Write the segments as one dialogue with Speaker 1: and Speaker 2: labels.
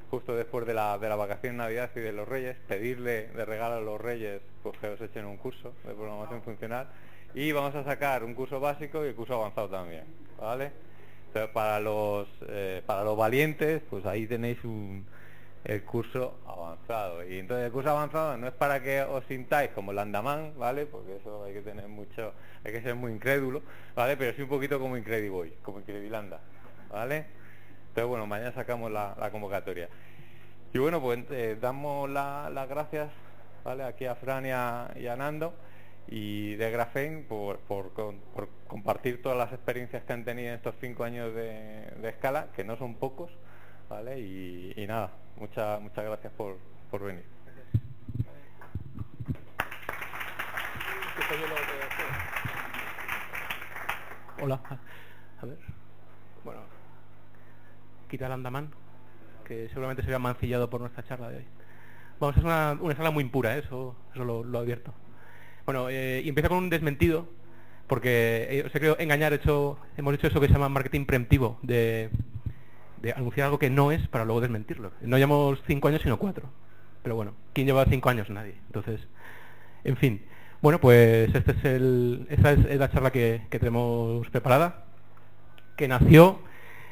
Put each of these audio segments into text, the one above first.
Speaker 1: justo después de la vacación Navidad y de los Reyes, pedirle de regalo a los Reyes pues que os echen un curso de programación funcional, y vamos a sacar un curso básico y el curso avanzado también, ¿vale? Entonces, para los valientes, pues ahí tenéis el curso avanzado. Y entonces el curso avanzado no es para que os sintáis como el Andaman, ¿vale? Porque eso hay que tener mucho, hay que ser muy incrédulo, ¿vale? Pero sí un poquito como Incrediboy, como Incrediblanda, ¿vale? Entonces, bueno, mañana sacamos la convocatoria. Y bueno, pues damos las gracias, ¿vale? Aquí a Fran y a Nando y de Graphene por compartir todas las experiencias que han tenido en estos 5 años de Scala, que no son pocos, ¿vale? Y nada, muchas gracias por venir.
Speaker 2: Hola, a ver, bueno, quita el Andaman, que seguramente se vea mancillado por nuestra charla de hoy. Vamos, es una charla muy impura, eso lo advierto. Bueno, y empieza con un desmentido, porque os he querido engañar, hemos hecho eso que se llama marketing preemptivo, de anunciar algo que no es para luego desmentirlo. No llevamos 5 años sino 4, pero bueno, ¿quién lleva 5 años? Nadie. Entonces, en fin. Bueno, pues esta es la charla que tenemos preparada, que nació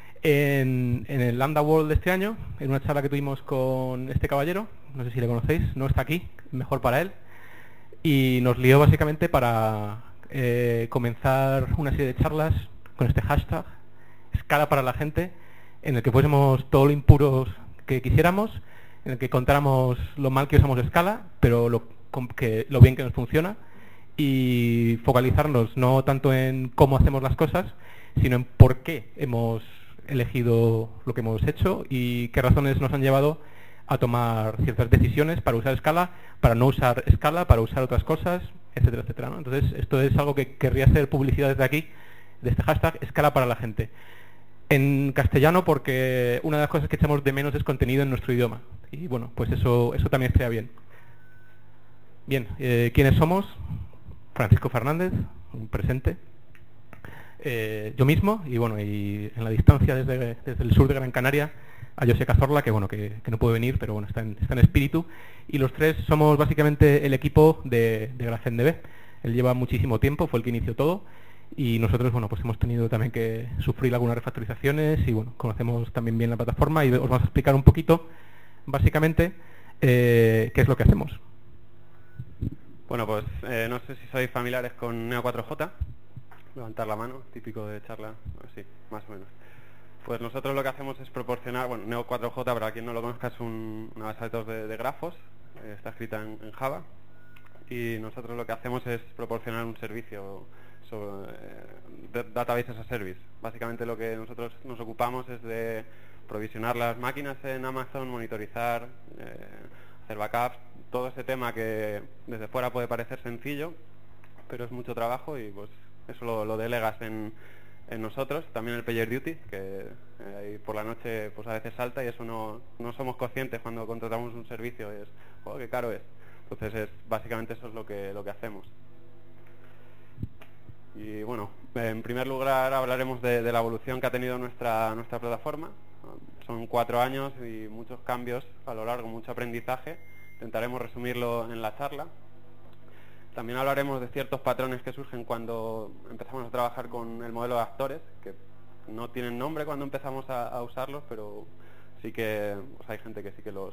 Speaker 2: en el Lambda World de este año, en una charla que tuvimos con este caballero, no sé si le conocéis, no está aquí, mejor para él, y nos lió básicamente para comenzar una serie de charlas con este hashtag, Scala para la gente, en el que fuésemos todo lo impuros que quisiéramos, en el que contáramos lo mal que usamos Scala, pero lo bien que nos funciona, y focalizarnos no tanto en cómo hacemos las cosas, sino en por qué hemos elegido lo que hemos hecho y qué razones nos han llevado a tomar ciertas decisiones para usar Scala, para no usar Scala, para usar otras cosas, etcétera, etcétera, ¿no? Entonces, esto es algo que querría hacer publicidad desde aquí, de este hashtag, Scala para la gente. En castellano, porque una de las cosas que echamos de menos es contenido en nuestro idioma. Y bueno, pues eso también estaría bien. Bien, ¿quiénes somos? Francisco Fernández, un presente. Yo mismo, y bueno, y en la distancia desde el sur de Gran Canaria, a José Cazorla, que bueno, que no puede venir, pero bueno, está en espíritu. Y los tres somos básicamente el equipo de GrapheneDB. Él lleva muchísimo tiempo, fue el que inició todo. Y nosotros, bueno, pues hemos tenido también que sufrir algunas refactorizaciones y bueno, conocemos también bien la plataforma y os vamos a explicar un poquito, básicamente, qué es lo que hacemos.
Speaker 3: Bueno, pues no sé si sois familiares con Neo4j. Levantar la mano, típico de charla, sí, más o menos. Pues nosotros lo que hacemos es proporcionar, bueno, Neo4j, para quien no lo conozca, es una base de datos de grafos, está escrita en Java, y nosotros lo que hacemos es proporcionar un servicio sobre Database as a Service. Básicamente lo que nosotros nos ocupamos es de provisionar las máquinas en Amazon, monitorizar, hacer backups, todo ese tema que desde fuera puede parecer sencillo, pero es mucho trabajo y pues eso lo delegas en nosotros. También el PagerDuty, que ahí por la noche pues a veces salta y eso no somos conscientes cuando contratamos un servicio, es, oh, qué caro es. Entonces básicamente eso es lo que hacemos. Y bueno, en primer lugar hablaremos de la evolución que ha tenido nuestra plataforma. Son 4 años y muchos cambios a lo largo, mucho aprendizaje. Intentaremos resumirlo en la charla. También hablaremos de ciertos patrones que surgen cuando empezamos a trabajar con el modelo de actores, que no tienen nombre cuando empezamos a usarlos, pero sí que pues hay gente que sí que los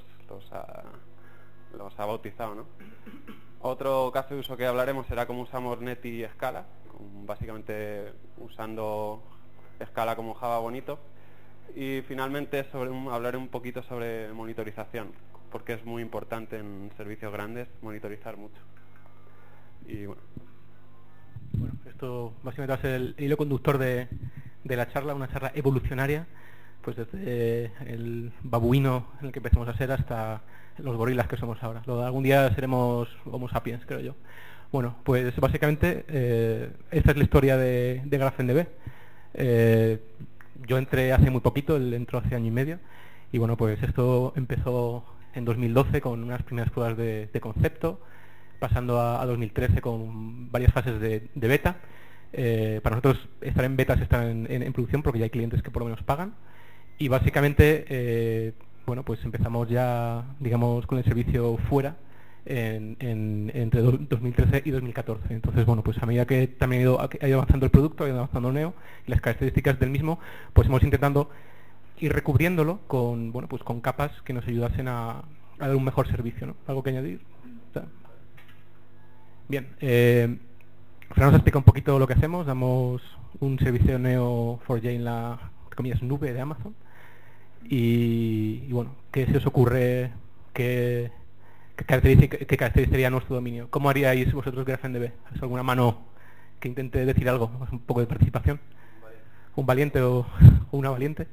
Speaker 3: ha bautizado, ¿no? Otro caso de uso que hablaremos será cómo usamos Net y Scala, básicamente usando Scala como Java bonito. Y finalmente hablaré un poquito sobre monitorización, porque es muy importante en servicios grandes monitorizar mucho. Y bueno,
Speaker 2: esto básicamente va a ser el hilo conductor de la charla, una charla evolucionaria, pues desde el babuino en el que empezamos a ser hasta los gorilas que somos ahora. Algún día seremos Homo sapiens, creo yo. Bueno, pues básicamente esta es la historia de GrapheneDB. Yo entré hace muy poquito, él entró hace año y medio, y bueno, pues esto empezó en 2012 con unas primeras pruebas de concepto, pasando a 2013 con varias fases de beta. Para nosotros estar en beta es estar en producción porque ya hay clientes que por lo menos pagan. Y básicamente bueno, pues empezamos ya, digamos, con el servicio fuera entre 2013 y 2014. Entonces, bueno, pues a medida que también ha ido avanzando el producto, ha ido avanzando Neo y las características del mismo, pues hemos intentado ir recubriéndolo con, bueno, pues con capas que nos ayudasen a dar un mejor servicio, ¿no? ¿Algo que añadir? Bien, Fran nos explica un poquito lo que hacemos. Damos un servicio Neo4j en la, entre comillas, nube de Amazon. Y bueno, ¿qué se os ocurre? ¿Qué caracterizaría nuestro dominio? ¿Cómo haríais vosotros GraphenDB? ¿Has alguna mano que intente decir algo? Un poco de participación. ¿Un valiente o una valiente?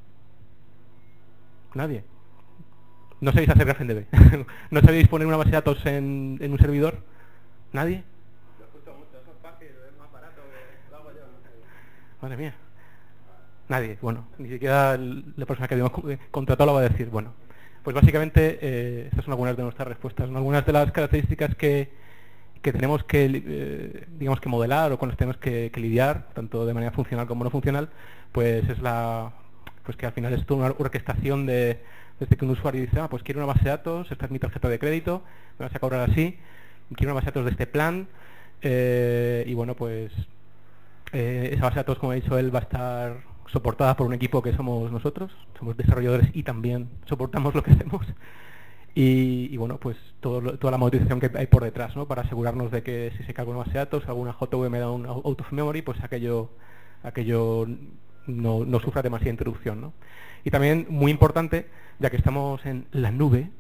Speaker 2: ¿Nadie? ¿No sabéis hacer GraphenDB? ¿No sabéis poner una base de datos en un servidor? ¿Nadie?
Speaker 3: Lo escucho mucho, eso es fácil, es más barato que lo hago yo.
Speaker 2: Madre mía. Nadie, bueno, ni siquiera la persona que habíamos contratado lo va a decir. Bueno, pues básicamente estas son algunas de nuestras respuestas, ¿no? Algunas de las características que tenemos que, digamos, que modelar o con las que tenemos que lidiar, tanto de manera funcional como no funcional, pues es pues que al final es toda una orquestación desde que un usuario dice, pues quiero una base de datos, esta es mi tarjeta de crédito, me vas a cobrar así, quiero una base de datos de este plan, y bueno, pues esa base de datos, como ha dicho él, va a estar soportada por un equipo que somos nosotros, somos desarrolladores y también soportamos lo que hacemos. Y bueno, pues toda la monitorización que hay por detrás, ¿no? Para asegurarnos de que si se carga una base de datos, alguna JVM da un out of memory, pues aquello no sufra demasiada interrupción, ¿no? Y también, muy importante, ya que estamos en la nube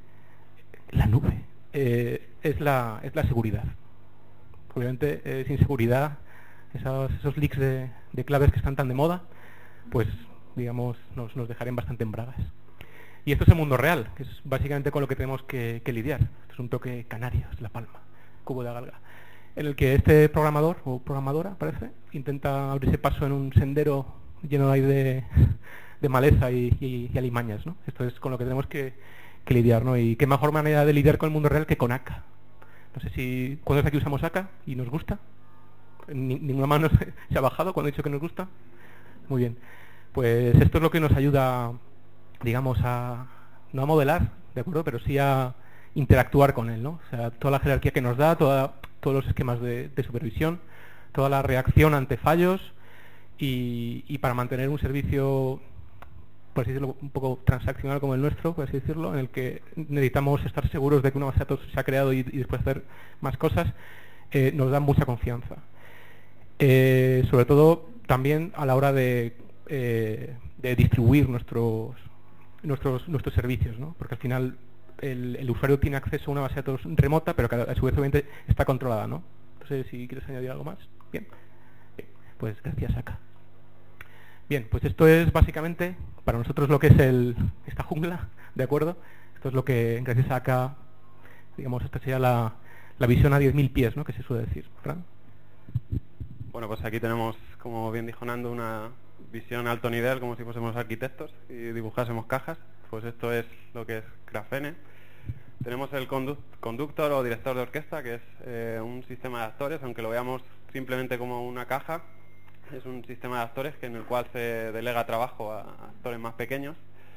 Speaker 2: es la seguridad. Obviamente, sin seguridad, esos leaks de claves que están tan de moda, pues digamos nos dejarían bastante en bragas. Y esto es el mundo real, que es básicamente con lo que tenemos que lidiar. Esto es un toque Canarias, La Palma, Cubo de Galga, en el que este programador o programadora, parece, intenta abrirse paso en un sendero lleno ahí de maleza y alimañas, ¿no? Esto es con lo que tenemos que lidiar, ¿no? Y qué mejor manera de lidiar con el mundo real que con AK. No sé si cuando es aquí usamos AK y nos gusta. Ninguna mano se ha bajado cuando he dicho que nos gusta. Muy bien, pues esto es lo que nos ayuda, digamos, no a modelar, ¿de acuerdo? Pero sí a interactuar con él, ¿no? O sea, toda la jerarquía que nos da, todos los esquemas de supervisión, toda la reacción ante fallos y para mantener un servicio, por así decirlo, un poco transaccional como el nuestro, por así decirlo, en el que necesitamos estar seguros de que una base de datos se ha creado y después hacer más cosas, nos da mucha confianza. Sobre todo también a la hora de distribuir nuestros servicios, ¿no? Porque al final el usuario tiene acceso a una base de datos remota, pero que a su vez obviamente está controlada, ¿no? No sé si quieres añadir algo más. Bien, pues gracias, Aka. Bien, pues esto es básicamente para nosotros lo que es esta jungla, ¿de acuerdo? Esto es lo que, gracias a Aka, digamos, esta sería la visión a 10.000 pies, ¿no? Que se suele decir, ¿verdad?
Speaker 3: Bueno, pues aquí tenemos, como bien dijo Nando, una visión a alto nivel, como si fuésemos arquitectos y dibujásemos cajas. Pues esto es lo que es Graphene. Tenemos el conductor o director de orquesta, que es un sistema de actores, aunque lo veamos simplemente como una caja. Es un sistema de actores en el cual se delega trabajo a actores más pequeños.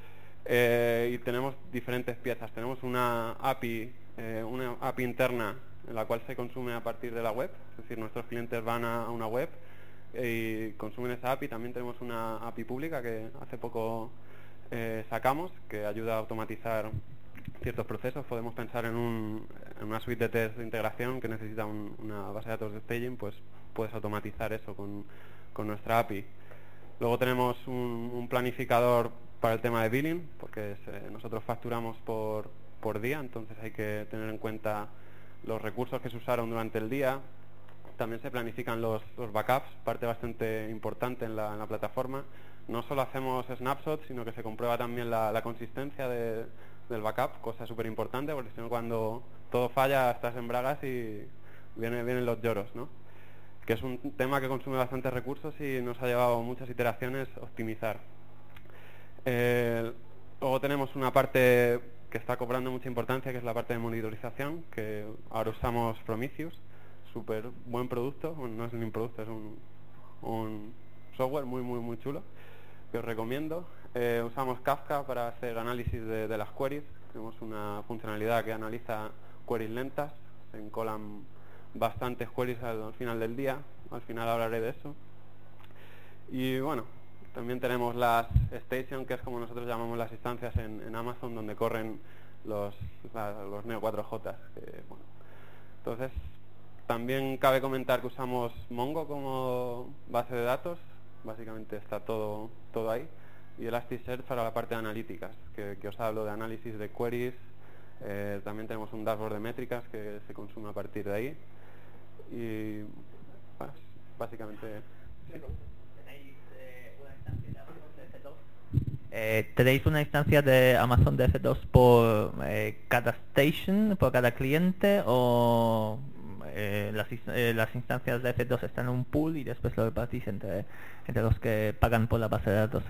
Speaker 3: Y tenemos diferentes piezas. Tenemos una API interna en la cual se consume a partir de la web, es decir, nuestros clientes van a una web y consumen esa API. También tenemos una API pública que hace poco sacamos, que ayuda a automatizar ciertos procesos. Podemos pensar en una suite de test de integración que necesita una base de datos de staging, pues puedes automatizar eso con nuestra API. Luego tenemos un planificador para el tema de billing, porque nosotros facturamos por día, entonces hay que tener en cuenta los recursos que se usaron durante el día. También se planifican los backups, parte bastante importante en la plataforma. No solo hacemos snapshots, sino que se comprueba también la consistencia del backup, cosa súper importante, porque si no, cuando todo falla estás en bragas y vienen los lloros, ¿no? Que es un tema que consume bastantes recursos y nos ha llevado muchas iteraciones optimizar. Luego tenemos una parte que está cobrando mucha importancia, que es la parte de monitorización, que ahora usamos Prometheus, súper buen producto. Bueno, no es ni un producto, es un software muy chulo, que os recomiendo. usamos Kafka para hacer análisis de las queries. Tenemos una funcionalidad que analiza queries lentas. Se encolan bastantes queries al final del día. Al final hablaré de eso. Y bueno, también tenemos las Station, que es como nosotros llamamos las instancias en Amazon, donde corren los Neo 4J. Bueno. Entonces, también cabe comentar que usamos Mongo como base de datos. Básicamente está todo ahí. Y Elasticsearch para la parte de analíticas, que os hablo de análisis de queries. También tenemos un dashboard de métricas que se consume a partir de ahí. Y bueno, básicamente... Sí.
Speaker 4: ¿Tenéis una instancia de Amazon de F2 por cada station, por cada cliente, o las instancias de F2 están en un pool y después lo repartís entre los que pagan por la base de datos?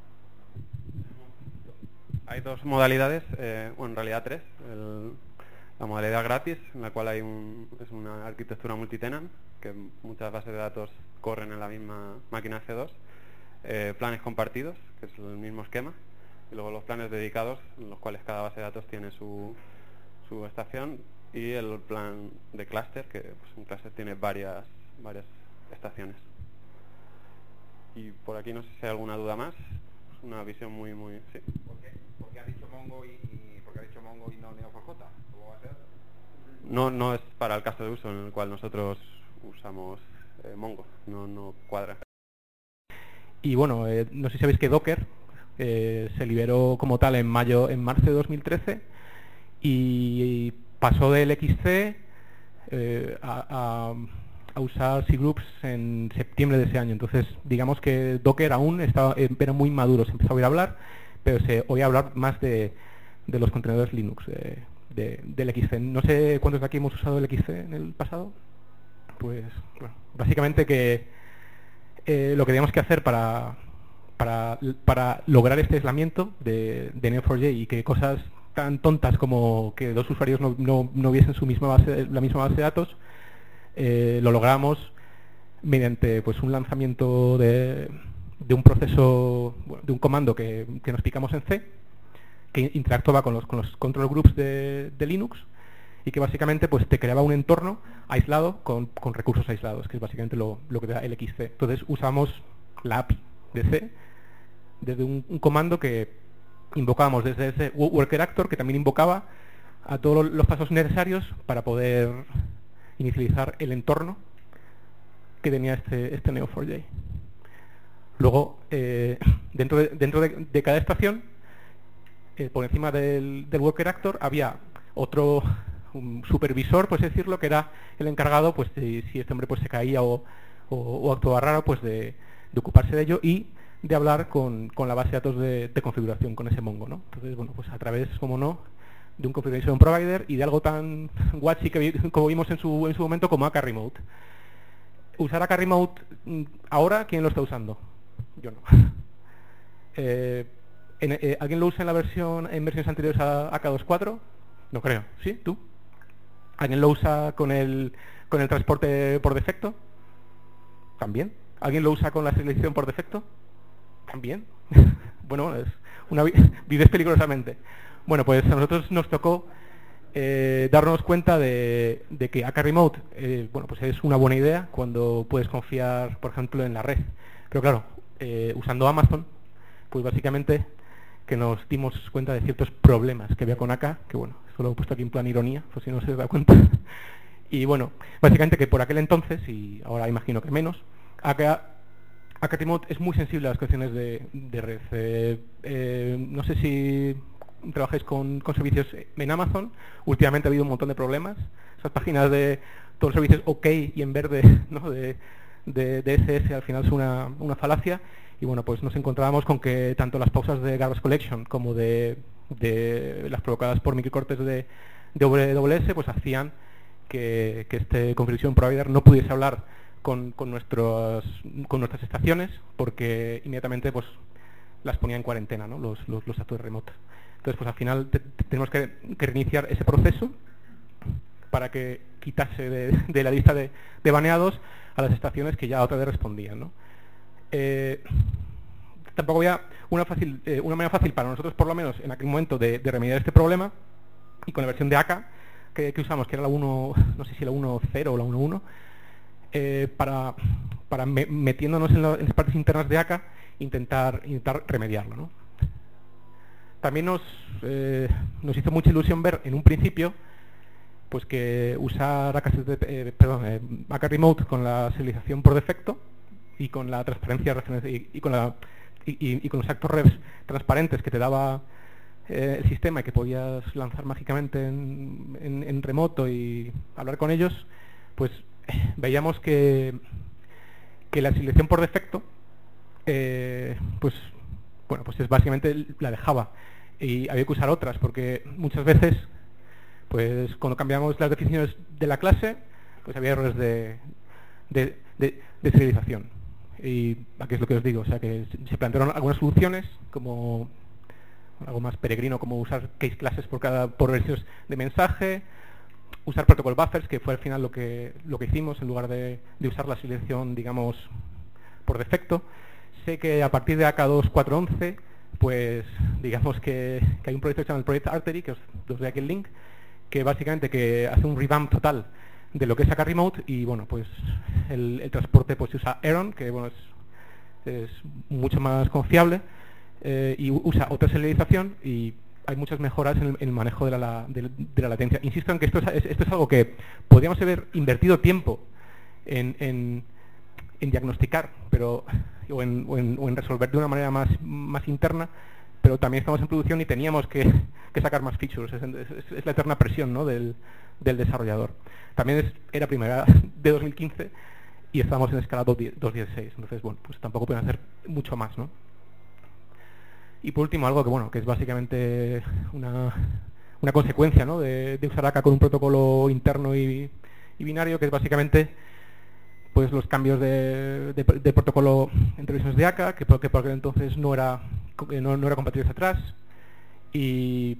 Speaker 3: Hay dos modalidades, bueno, en realidad tres. La modalidad gratis, en la cual es una arquitectura multitenant, que muchas bases de datos corren en la misma máquina F2. Planes compartidos, que es el mismo esquema, y luego los planes dedicados, en los cuales cada base de datos tiene su estación, y el plan de clúster, que pues, un clúster tiene varias estaciones. Y por aquí no sé si hay alguna duda más. Es una visión muy... sí.
Speaker 5: ¿Por qué ha dicho Mongo y no Neo4j como base de datos?
Speaker 3: No es para el caso de uso en el cual nosotros usamos Mongo, no cuadra.
Speaker 2: Y bueno, no sé si sabéis que Docker se liberó como tal en marzo de 2013 y pasó del XC a usar cgroups en septiembre de ese año. Entonces, digamos que Docker aún era muy maduro, se empezó a oír hablar, pero se oía hablar más de los contenedores Linux, del XC. No sé cuántos de aquí hemos usado el XC en el pasado. Pues, bueno, básicamente que lo que teníamos que hacer para lograr este aislamiento de Neo4j y que cosas tan tontas como que dos usuarios no viesen la misma base de datos, lo logramos mediante pues un lanzamiento de un proceso, de un comando que nos picamos en C, que interactuaba con los control groups de Linux, y que básicamente pues te creaba un entorno aislado con recursos aislados, que es básicamente lo que da el XC. Entonces usamos la API de C desde un comando que invocábamos desde ese worker actor, que también invocaba a todos los pasos necesarios para poder inicializar el entorno que tenía este Neo4j. Luego, dentro de cada estación, por encima del worker actor había un supervisor, pues decirlo, que era el encargado, pues si este hombre pues se caía o actuaba raro, pues de ocuparse de ello y de hablar con la base de datos de configuración, con ese Mongo, ¿no? Entonces, bueno, pues a través, como no, de un configuration provider y de algo tan guachi como vimos en su momento como AK Remote. Usar AK Remote ahora, ¿quién lo está usando? Yo no. ¿Alguien lo usa en versiones anteriores a AK2.4? No creo. ¿Sí? ¿Tú? ¿Alguien lo usa con el transporte por defecto? ¿También? ¿Alguien lo usa con la selección por defecto? ¿También? Bueno, vives peligrosamente. Bueno, pues a nosotros nos tocó darnos cuenta de que AK Remote bueno, pues es una buena idea cuando puedes confiar, por ejemplo, en la red. Pero claro, usando Amazon, pues básicamente que nos dimos cuenta de ciertos problemas que había con AK, que bueno, esto lo he puesto aquí en plan ironía, por si no se da cuenta. Y bueno, básicamente que por aquel entonces, y ahora imagino que menos, AK Remote es muy sensible a las cuestiones de red. No sé si trabajáis con servicios en Amazon. Últimamente ha habido un montón de problemas. Esas páginas de todos los servicios OK y en verde, ¿no? de SS al final es una falacia. Y bueno, pues nos encontrábamos con que tanto las pausas de Garbage Collection como de las provocadas por microcortes de AWS pues hacían que este Configuration Provider no pudiese hablar con nuestras estaciones, porque inmediatamente pues las ponía en cuarentena, ¿no? los actores remotos. Entonces pues al final tenemos que reiniciar ese proceso para que quitase de la lista de baneados a las estaciones que ya otra vez respondían, ¿no? Tampoco había una manera fácil para nosotros, por lo menos en aquel momento, de remediar este problema, y con la versión de AK que usamos, que era la 1, no sé si la 1.0 o la 1.1, para metiéndonos en las partes internas de AK, intentar remediarlo, ¿no? También nos hizo mucha ilusión ver en un principio pues que usar AK Remote con la serialización por defecto y con la transparencia y con los actos revs transparentes que te daba el sistema y que podías lanzar mágicamente en remoto y hablar con ellos, pues veíamos que la serialización por defecto pues es básicamente la de Java, y había que usar otras porque muchas veces pues cuando cambiamos las definiciones de la clase pues había errores de serialización. Y aquí es lo que os digo, o sea que se plantearon algunas soluciones, como algo más peregrino, como usar case classes por versiones de mensaje, usar protocol buffers, que fue al final lo que hicimos en lugar de usar la serialización, digamos, por defecto. Sé que a partir de AK 2.4.11, pues digamos que hay un proyecto que se llama el Project Artery, que os doy aquí el link, que básicamente que hace un revamp total de lo que es AK Remote, y bueno, pues el transporte pues se usa Aaron, que bueno es mucho más confiable, y usa otra serialización, y hay muchas mejoras en el manejo de la latencia. Insisto en que esto es algo que podríamos haber invertido tiempo en diagnosticar, pero o en resolver de una manera más interna, pero también estamos en producción y teníamos que sacar más features. Es la eterna presión, ¿no?, del desarrollador. También era primera de 2015 y estábamos en escala 2.16, entonces bueno, pues tampoco pueden hacer mucho más, ¿no? Y por último, algo que es básicamente una consecuencia, ¿no?, de usar AK con un protocolo interno y binario, que es básicamente pues los cambios de protocolo entre versiones de AK, que por aquel entonces no era compatible hacia atrás, y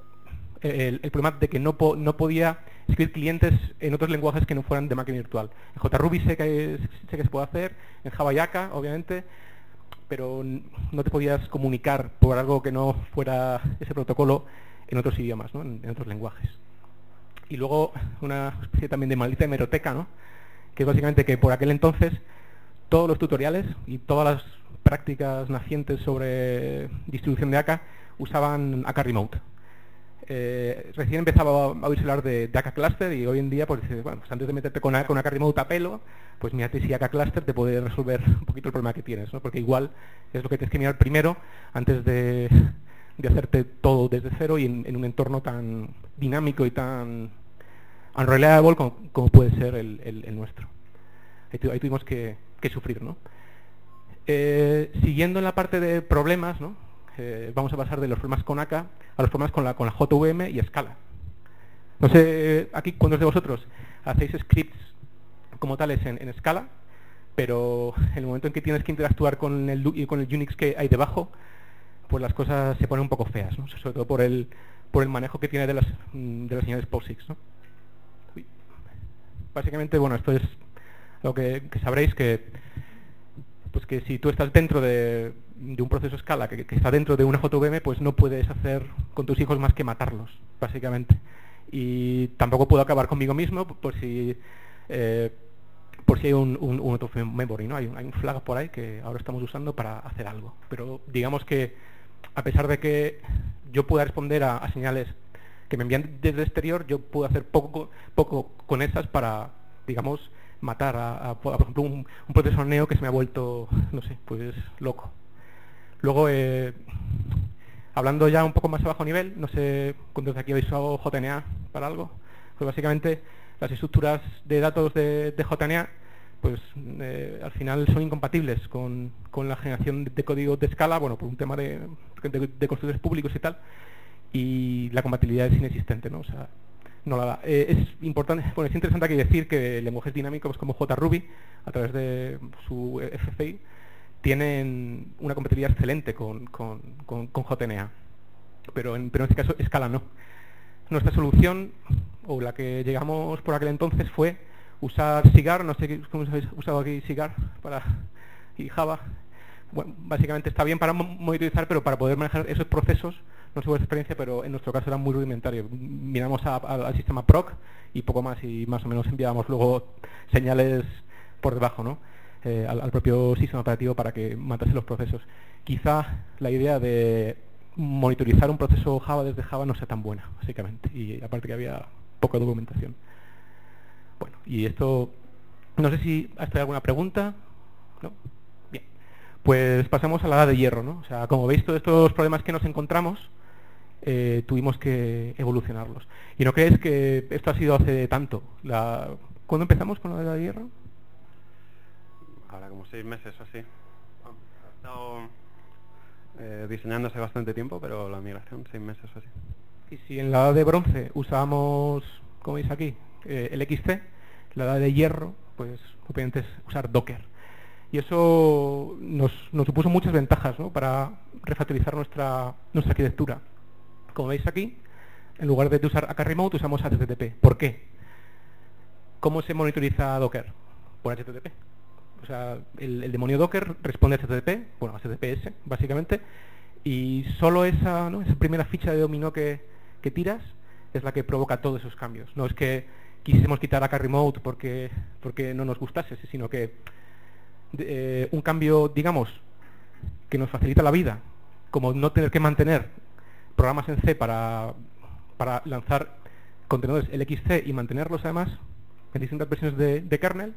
Speaker 2: el problema de que no podía escribir clientes en otros lenguajes que no fueran de máquina virtual. En JRuby sé que se puede hacer, en Java y AK, obviamente, pero no te podías comunicar por algo que no fuera ese protocolo en otros idiomas, ¿no?, en otros lenguajes. Y luego una especie también de maldita hemeroteca, ¿no?, que es básicamente que por aquel entonces todos los tutoriales y todas las prácticas nacientes sobre distribución de AK usaban AK Remote. Recién empezaba a oírse hablar de AK Cluster, y hoy en día, pues antes de meterte con AK Remote a pelo, pues mírate si AK Cluster te puede resolver un poquito el problema que tienes, ¿no? Porque igual es lo que tienes que mirar primero antes de hacerte todo desde cero y en un entorno tan dinámico y tan unreliable como puede ser el nuestro. Ahí tuvimos que sufrir, ¿no? Siguiendo en la parte de problemas, ¿no?, vamos a pasar de los problemas con AK a los problemas con la JVM y Scala. No sé, aquí cuántos de vosotros hacéis scripts como tales en Scala, pero en el momento en que tienes que interactuar con el Unix que hay debajo, pues las cosas se ponen un poco feas, ¿no?, sobre todo por el manejo que tiene de las señales POSIX, ¿no? Básicamente, bueno, esto es lo que sabréis, que si tú estás dentro de un proceso Scala que está dentro de una JVM, pues no puedes hacer con tus hijos más que matarlos, básicamente. Y tampoco puedo acabar conmigo mismo por si hay un auto memory, ¿no? Hay un flag por ahí que ahora estamos usando para hacer algo. Pero digamos que a pesar de que yo pueda responder a señales que me envían desde el exterior, yo puedo hacer poco con esas para, digamos, matar por ejemplo, un proceso neo que se me ha vuelto, no sé, pues loco. Luego, hablando ya un poco más a bajo nivel, no sé cuántos de aquí habéis usado JNA para algo, pues básicamente las estructuras de datos de JNA, pues al final son incompatibles con la generación de código de Scala, bueno, por un tema de constructores públicos y tal, y la compatibilidad es inexistente, ¿no? O sea, no la da. Es importante, bueno, es interesante aquí decir que lenguajes dinámicos como JRuby, a través de su FCI, tienen una compatibilidad excelente con JNA, pero en este caso Scala no. Nuestra solución, o la que llegamos por aquel entonces, fue usar Cigar, no sé cómo habéis usado aquí Cigar y Java, bueno, básicamente está bien para monitorizar, pero para poder manejar esos procesos, no sé vuestra experiencia, pero en nuestro caso era muy rudimentario. Miramos al sistema proc y poco más, y más o menos enviábamos luego señales por debajo, ¿no? Al propio sistema operativo para que matase los procesos. Quizá la idea de monitorizar un proceso Java desde Java no sea tan buena, básicamente, y aparte que había poca documentación. Bueno, y esto, no sé si has tenido alguna pregunta. ¿No? Bien, pues pasamos a la edad de hierro, ¿no? O sea, como veis, todos estos problemas que nos encontramos tuvimos que evolucionarlos. ¿Y no crees que esto ha sido hace tanto? ¿Cuándo empezamos con la edad de hierro?
Speaker 3: Ahora como 6 meses o así. Ha estado diseñándose bastante tiempo, pero la migración 6 meses o así.
Speaker 2: Y si en la edad de bronce usábamos, como veis aquí, el XC, la edad de hierro, pues obviamente es usar Docker. Y eso nos supuso muchas ventajas, ¿no? Para refactorizar nuestra arquitectura. Como veis aquí, en lugar de usar AK Remote usamos HTTP. ¿Por qué? ¿Cómo se monitoriza Docker? Por HTTP. O sea, el demonio Docker responde a HTTP, bueno, a HTTPS, básicamente, y solo esa primera ficha de dominó que tiras es la que provoca todos esos cambios. No es que quisiésemos quitar AK Remote porque no nos gustase, sino que un cambio, digamos, que nos facilita la vida, como no tener que mantener programas en C para lanzar contenedores LXC y mantenerlos además en distintas versiones de kernel,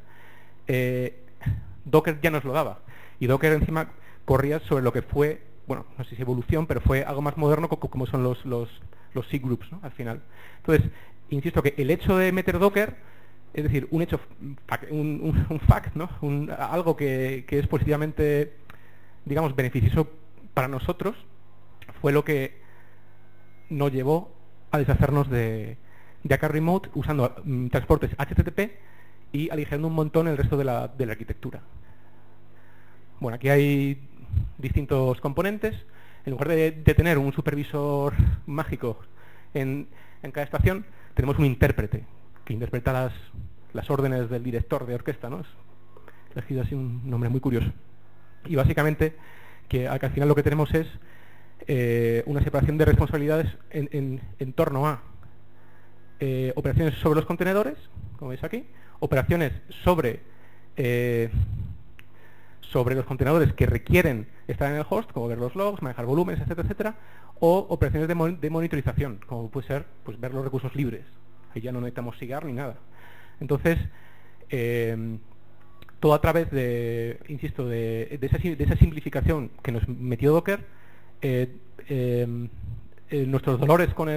Speaker 2: Docker ya nos lo daba. Y Docker encima corría sobre lo que fue, bueno, no sé si evolución, pero fue algo más moderno como son los C-groups, ¿no? Al final. Entonces, insisto que el hecho de meter Docker, es decir, un hecho, un fact, ¿no? Algo que es positivamente, digamos, beneficioso para nosotros, fue lo que nos llevó a deshacernos de AK Remote usando transportes HTTP y aligerando un montón el resto de la arquitectura. Bueno, aquí hay distintos componentes. En lugar de tener un supervisor mágico en cada estación, tenemos un intérprete que interpreta las órdenes del director de orquesta, ¿no? Es elegido así un nombre muy curioso. Y básicamente, que al final lo que tenemos es una separación de responsabilidades en torno a operaciones sobre los contenedores, como veis aquí, operaciones sobre los contenedores que requieren estar en el host, como ver los logs, manejar volúmenes, etcétera, etcétera, o operaciones de monitorización, como puede ser pues, ver los recursos libres. Ahí ya no necesitamos SIGAR ni nada. Entonces, todo a través de, insisto, de esa simplificación que nos metió Docker, nuestros dolores con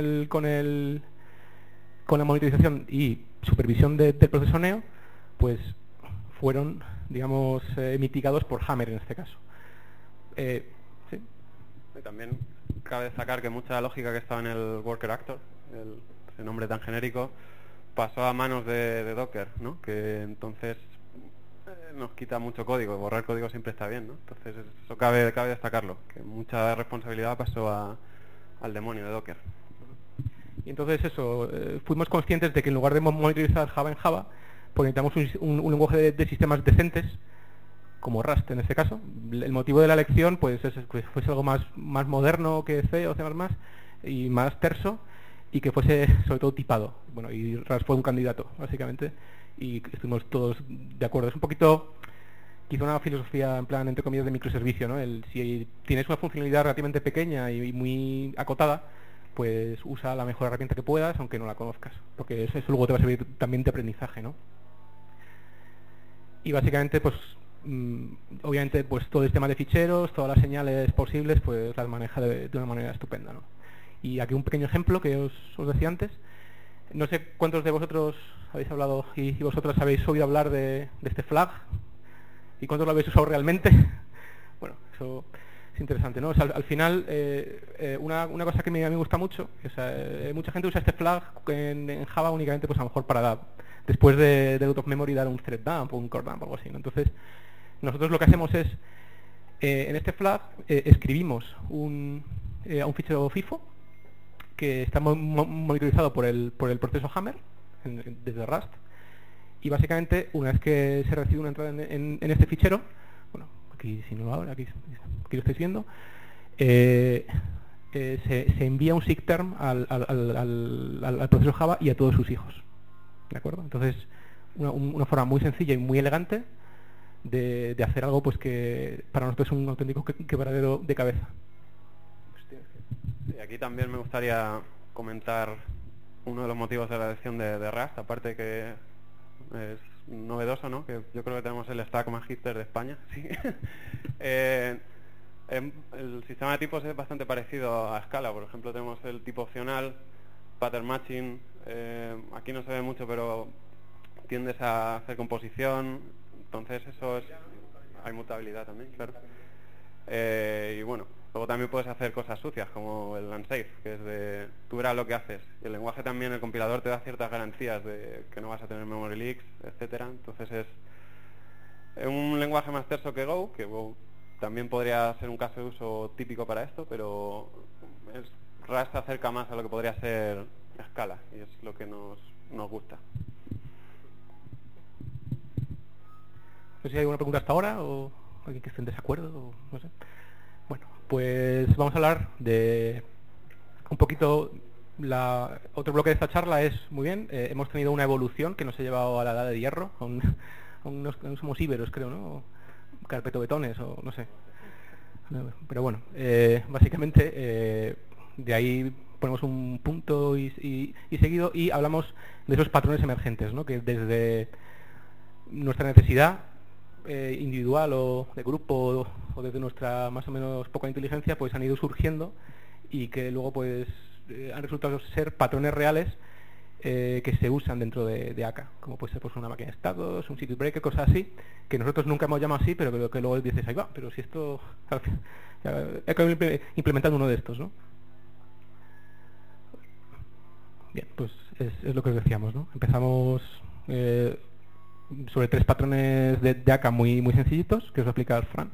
Speaker 2: la monitorización y supervisión del proceso Neo, pues fueron, digamos, mitigados por Hammer en este caso. ¿Sí?
Speaker 3: Y también cabe destacar que mucha lógica que estaba en el Worker Actor, ese nombre tan genérico, pasó a manos de Docker, ¿no? Que entonces nos quita mucho código. Borrar código siempre está bien, ¿no? Entonces eso cabe destacarlo, que mucha responsabilidad pasó al demonio de Docker.
Speaker 2: Y entonces eso, fuimos conscientes de que en lugar de monitorizar Java en Java, pues necesitamos un lenguaje de sistemas decentes, como Rust en este caso. El motivo de la elección pues es que fuese algo más moderno que C o C++ y más terso, y que fuese sobre todo tipado. Bueno, y Rust fue un candidato, básicamente, y estuvimos todos de acuerdo. Es un poquito, quizá una filosofía en plan, entre comillas, de microservicio, ¿no? Si tienes una funcionalidad relativamente pequeña y muy acotada, pues usa la mejor herramienta que puedas, aunque no la conozcas, porque eso luego te va a servir también de aprendizaje, ¿no? Y básicamente, pues, obviamente, pues todo el sistema de ficheros, todas las señales posibles, pues las maneja de una manera estupenda, ¿no? Y aquí un pequeño ejemplo que os decía antes. No sé cuántos de vosotros habéis hablado y vosotras habéis oído hablar de este flag y cuántos lo habéis usado realmente. Bueno, eso es interesante, ¿no? O sea, al final, una cosa que a mí me gusta mucho, o sea, mucha gente usa este flag en Java únicamente, pues a lo mejor para después de out of memory dar un thread dump o un core dump o algo así, ¿no? Entonces, nosotros lo que hacemos es, en este flag escribimos a un fichero FIFO que está monitorizado por el proceso Hammer desde Rust, y básicamente una vez que se recibe una entrada en este fichero, bueno, aquí si no lo abre, aquí lo estáis viendo, se envía un sigterm al proceso Java y a todos sus hijos. ¿De acuerdo? Entonces, una forma muy sencilla y muy elegante de hacer algo pues que para nosotros es un auténtico quebradero de cabeza.
Speaker 3: Y aquí también me gustaría comentar uno de los motivos de la elección de Rust, aparte que es novedoso, ¿no? Que yo creo que tenemos el stack más hipster de España. ¿Sí? El sistema de tipos es bastante parecido a Scala. Por ejemplo, tenemos el tipo opcional, pattern matching. Aquí no se ve mucho, pero tiendes a hacer composición. Entonces eso es... Hay mutabilidad también, claro. Y bueno, luego también puedes hacer cosas sucias, como el unsafe, que es de... Tú verás lo que haces. Y el lenguaje también, el compilador te da ciertas garantías de que no vas a tener memory leaks, etcétera. Entonces es un lenguaje más terso que Go, también podría ser un caso de uso típico para esto, pero Rust se acerca más a lo que podría ser Scala, y es lo que nos gusta.
Speaker 2: No sé si hay alguna pregunta hasta ahora, o alguien que esté en desacuerdo, o no sé. Bueno, pues vamos a hablar de un poquito... Otro bloque de esta charla es, muy bien, hemos tenido una evolución que nos ha llevado a la edad de hierro, no somos íberos, creo, ¿no? Carpetobetones o no sé, pero bueno, básicamente de ahí ponemos un punto y seguido, y hablamos de esos patrones emergentes, ¿no? Que desde nuestra necesidad individual o de grupo o desde nuestra más o menos poca inteligencia pues han ido surgiendo y que luego pues han resultado ser patrones reales que se usan dentro de AK, como puede ser pues una máquina de estados, un circuit breaker, cosas así, que nosotros nunca hemos llamado así, pero que luego dices, ahí va, pero si esto... Hay que implementar uno de estos, ¿no? Bien, pues es lo que os decíamos, ¿no? Empezamos sobre 3 patrones de AK muy sencillitos, que os va a explicar Fran.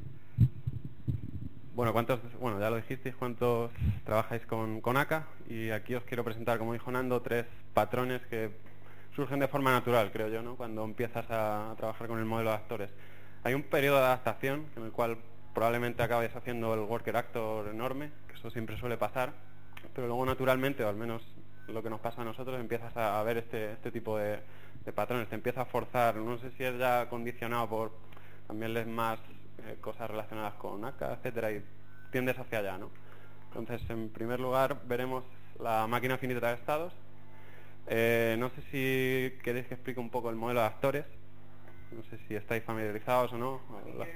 Speaker 3: Bueno, ya lo dijisteis, ¿cuántos trabajáis con AK? Y aquí os quiero presentar, como dijo Nando, 3 patrones que surgen de forma natural, creo yo, ¿no? Cuando empiezas a trabajar con el modelo de actores. Hay un periodo de adaptación en el cual probablemente acabes haciendo el worker actor enorme, que eso siempre suele pasar, pero luego naturalmente, o al menos lo que nos pasa a nosotros, empiezas a ver este tipo de patrones, te empieza a forzar, no sé si es ya condicionado por también lees más cosas relacionadas con AK, etcétera, y tiendes hacia allá, ¿no? Entonces, en primer lugar, veremos la máquina finita de estados. No sé si queréis que explique un poco el modelo de actores. No sé si estáis familiarizados o no.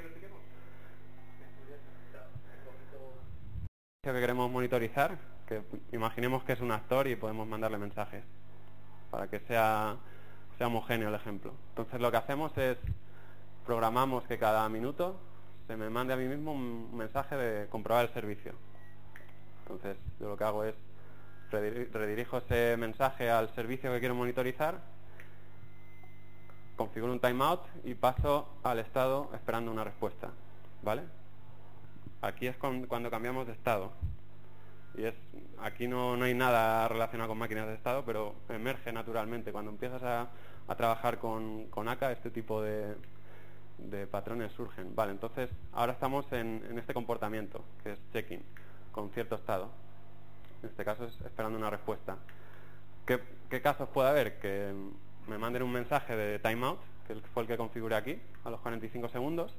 Speaker 3: Que queremos monitorizar, que imaginemos que es un actor y podemos mandarle mensajes para que sea homogéneo el ejemplo. Entonces, lo que hacemos es programamos que cada minuto se me mande a mí mismo un mensaje de comprobar el servicio. Entonces, yo lo que hago es redirijo ese mensaje al servicio que quiero monitorizar, configuro un timeout y paso al estado esperando una respuesta, ¿vale? Aquí es cuando cambiamos de estado. Y aquí no hay nada relacionado con máquinas de estado, pero emerge naturalmente. Cuando empiezas a trabajar con AK, este tipo de patrones surgen. Vale, entonces ahora estamos en este comportamiento, que es checking, con cierto estado. En este caso es esperando una respuesta. ¿Qué casos puede haber? Que me manden un mensaje de timeout, que fue el que configuré aquí, a los 45 segundos.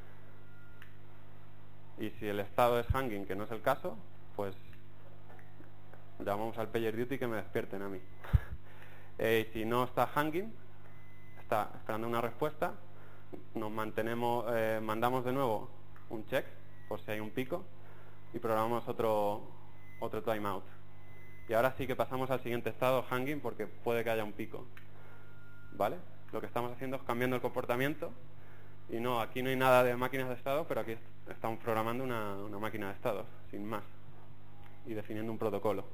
Speaker 3: Y si el estado es hanging, que no es el caso, pues llamamos al PagerDuty que me despierten a mí. Y si no está hanging, está esperando una respuesta, nos mandamos de nuevo un check por si hay un pico y programamos otro timeout. Y ahora sí que pasamos al siguiente estado, hanging, porque puede que haya un pico, ¿vale? Lo que estamos haciendo es cambiando el comportamiento y no, aquí no hay nada de máquinas de estado, pero aquí estamos programando una máquina de estados, sin más, y definiendo un protocolo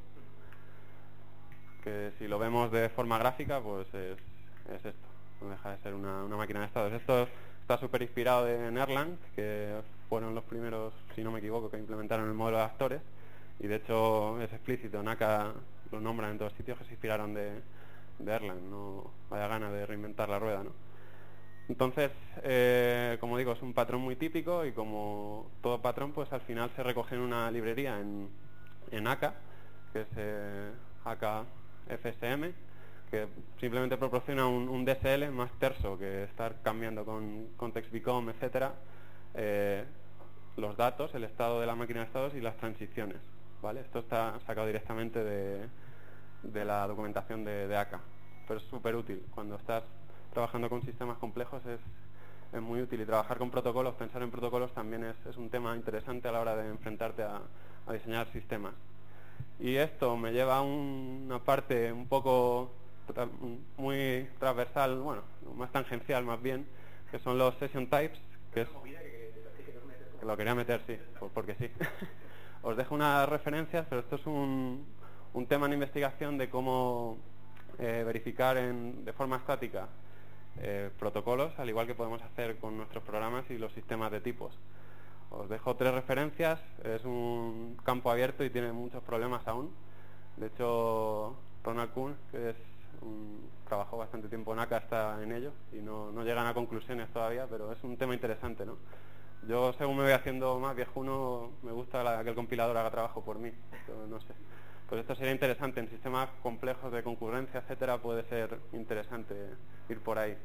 Speaker 3: que si lo vemos de forma gráfica pues es esto. No deja de ser una máquina de estados. Esto está súper inspirado en Erlang, que fueron los primeros, si no me equivoco, que implementaron el modelo de actores. Y de hecho es explícito, Naka lo nombran en todos sitios que se inspiraron de Erlang. No vaya gana de reinventar la rueda, ¿no? Entonces, como digo, es un patrón muy típico y como todo patrón, pues al final se recoge en una librería en AK, que es AK FSM, que simplemente proporciona un DSL más terso que estar cambiando con context become, etcétera, los datos, el estado de la máquina de estados y las transiciones, ¿vale? Esto está sacado directamente de la documentación de AK, pero es súper útil. Cuando estás trabajando con sistemas complejos es muy útil, y trabajar con protocolos, pensar en protocolos también es un tema interesante a la hora de enfrentarte a diseñar sistemas. Y esto me lleva a una parte un poco muy transversal, bueno, más tangencial más bien, que son los session types, que es... Que lo quería meter, sí, porque sí. Os dejo unas referencias, pero esto es un tema en investigación de cómo verificar de forma estática protocolos, al igual que podemos hacer con nuestros programas y los sistemas de tipos. Os dejo 3 referencias, es un campo abierto y tiene muchos problemas aún. De hecho, Ronald Kuhn, que trabajó bastante tiempo en AK, está en ello y no llegan a conclusiones todavía, pero es un tema interesante, ¿no? Yo, según me voy haciendo más viejuno, me gusta que el compilador haga trabajo por mí, pero no sé. Pues esto sería interesante, en sistemas complejos de concurrencia, etcétera, puede ser interesante ir por ahí.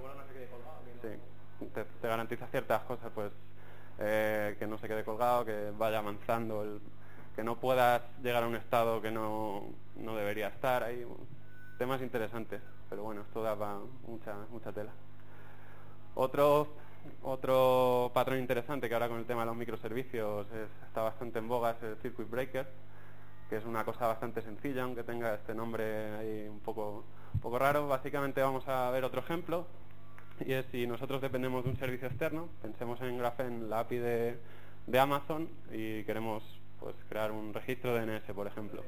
Speaker 3: Sí, te garantiza ciertas cosas, pues que no se quede colgado, que vaya avanzando, que no puedas llegar a un estado que no debería estar. Hay temas interesantes, pero bueno, esto da para mucha tela. Otro patrón interesante que ahora con el tema de los microservicios está bastante en boga es el Circuit Breaker, que es una cosa bastante sencilla, aunque tenga este nombre ahí un poco raro. Básicamente vamos a ver otro ejemplo, y es si nosotros dependemos de un servicio externo. Pensemos en Graphene, la API de Amazon, y queremos pues crear un registro DNS, por ejemplo.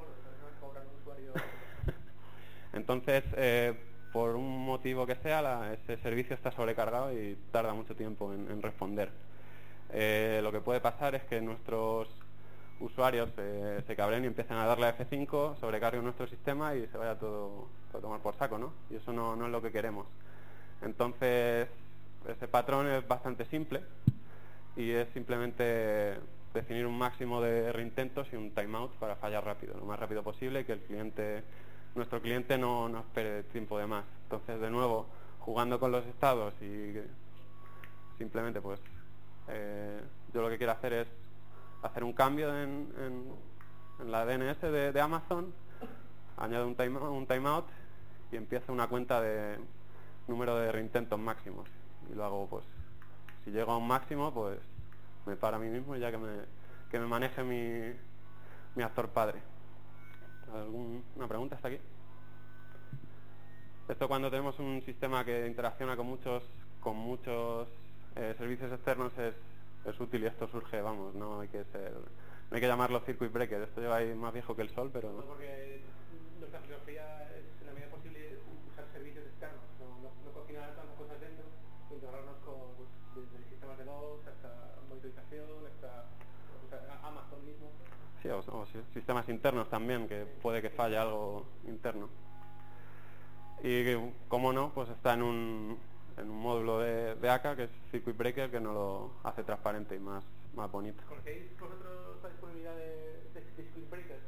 Speaker 3: Entonces, por un motivo que sea, ese servicio está sobrecargado y tarda mucho tiempo en responder. Lo que puede pasar es que nuestros usuarios se cabren y empiecen a darle a F5, sobrecarguen nuestro sistema y se vaya todo a tomar por saco, ¿no? Y eso no es lo que queremos. Entonces, ese patrón es bastante simple y es simplemente definir un máximo de reintentos y un timeout para fallar rápido, lo más rápido posible, y que nuestro cliente no espere tiempo de más. Entonces, de nuevo, jugando con los estados y simplemente, pues, yo lo que quiero hacer es hacer un cambio en la DNS de Amazon, añado un timeout y empiezo una cuenta de número de reintentos máximos, y lo hago, pues, si llego a un máximo, pues me paro a mí mismo y ya que me maneje mi actor padre. ¿Alguna pregunta hasta aquí? Esto, cuando tenemos un sistema que interacciona con muchos servicios externos, es útil, y esto surge, vamos, no hay que llamarlo circuit breaker, esto lleva ahí más viejo que el sol, pero...
Speaker 2: Porque nuestra filosofía es, en la medida posible, usar servicios externos, no cocinar tantas cosas dentro, integrarnos con desde sistemas de logs hasta monitorización, hasta Amazon mismo.
Speaker 3: Sí, o sistemas internos también, que puede que falle algo interno. Y, como no, pues está en un módulo de AK, que es Circuit Breaker, que nos lo hace transparente y más bonito.
Speaker 2: ¿Conocéis vosotros la disponibilidad de Circuit Breaker?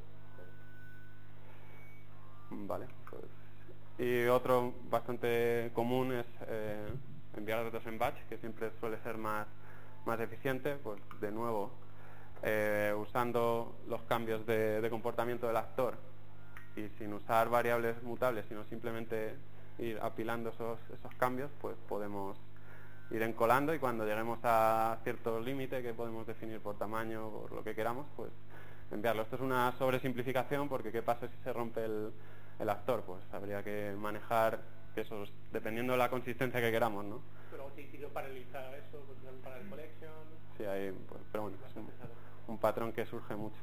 Speaker 3: Vale, pues. Y otro bastante común es enviar datos en batch, que siempre suele ser más eficiente, pues de nuevo, usando los cambios de comportamiento del actor y sin usar variables mutables, sino simplemente ir apilando esos cambios, pues podemos ir encolando, y cuando lleguemos a cierto límite que podemos definir por tamaño, por lo que queramos, pues enviarlo. Esto es una sobresimplificación, porque ¿qué pasa si se rompe el actor? Pues habría que manejar eso dependiendo de la consistencia que queramos, ¿no?
Speaker 2: Pero si quiero paralelizar eso, pues para el collection...
Speaker 3: Sí, hay, pues, pero bueno, es un patrón que surge mucho.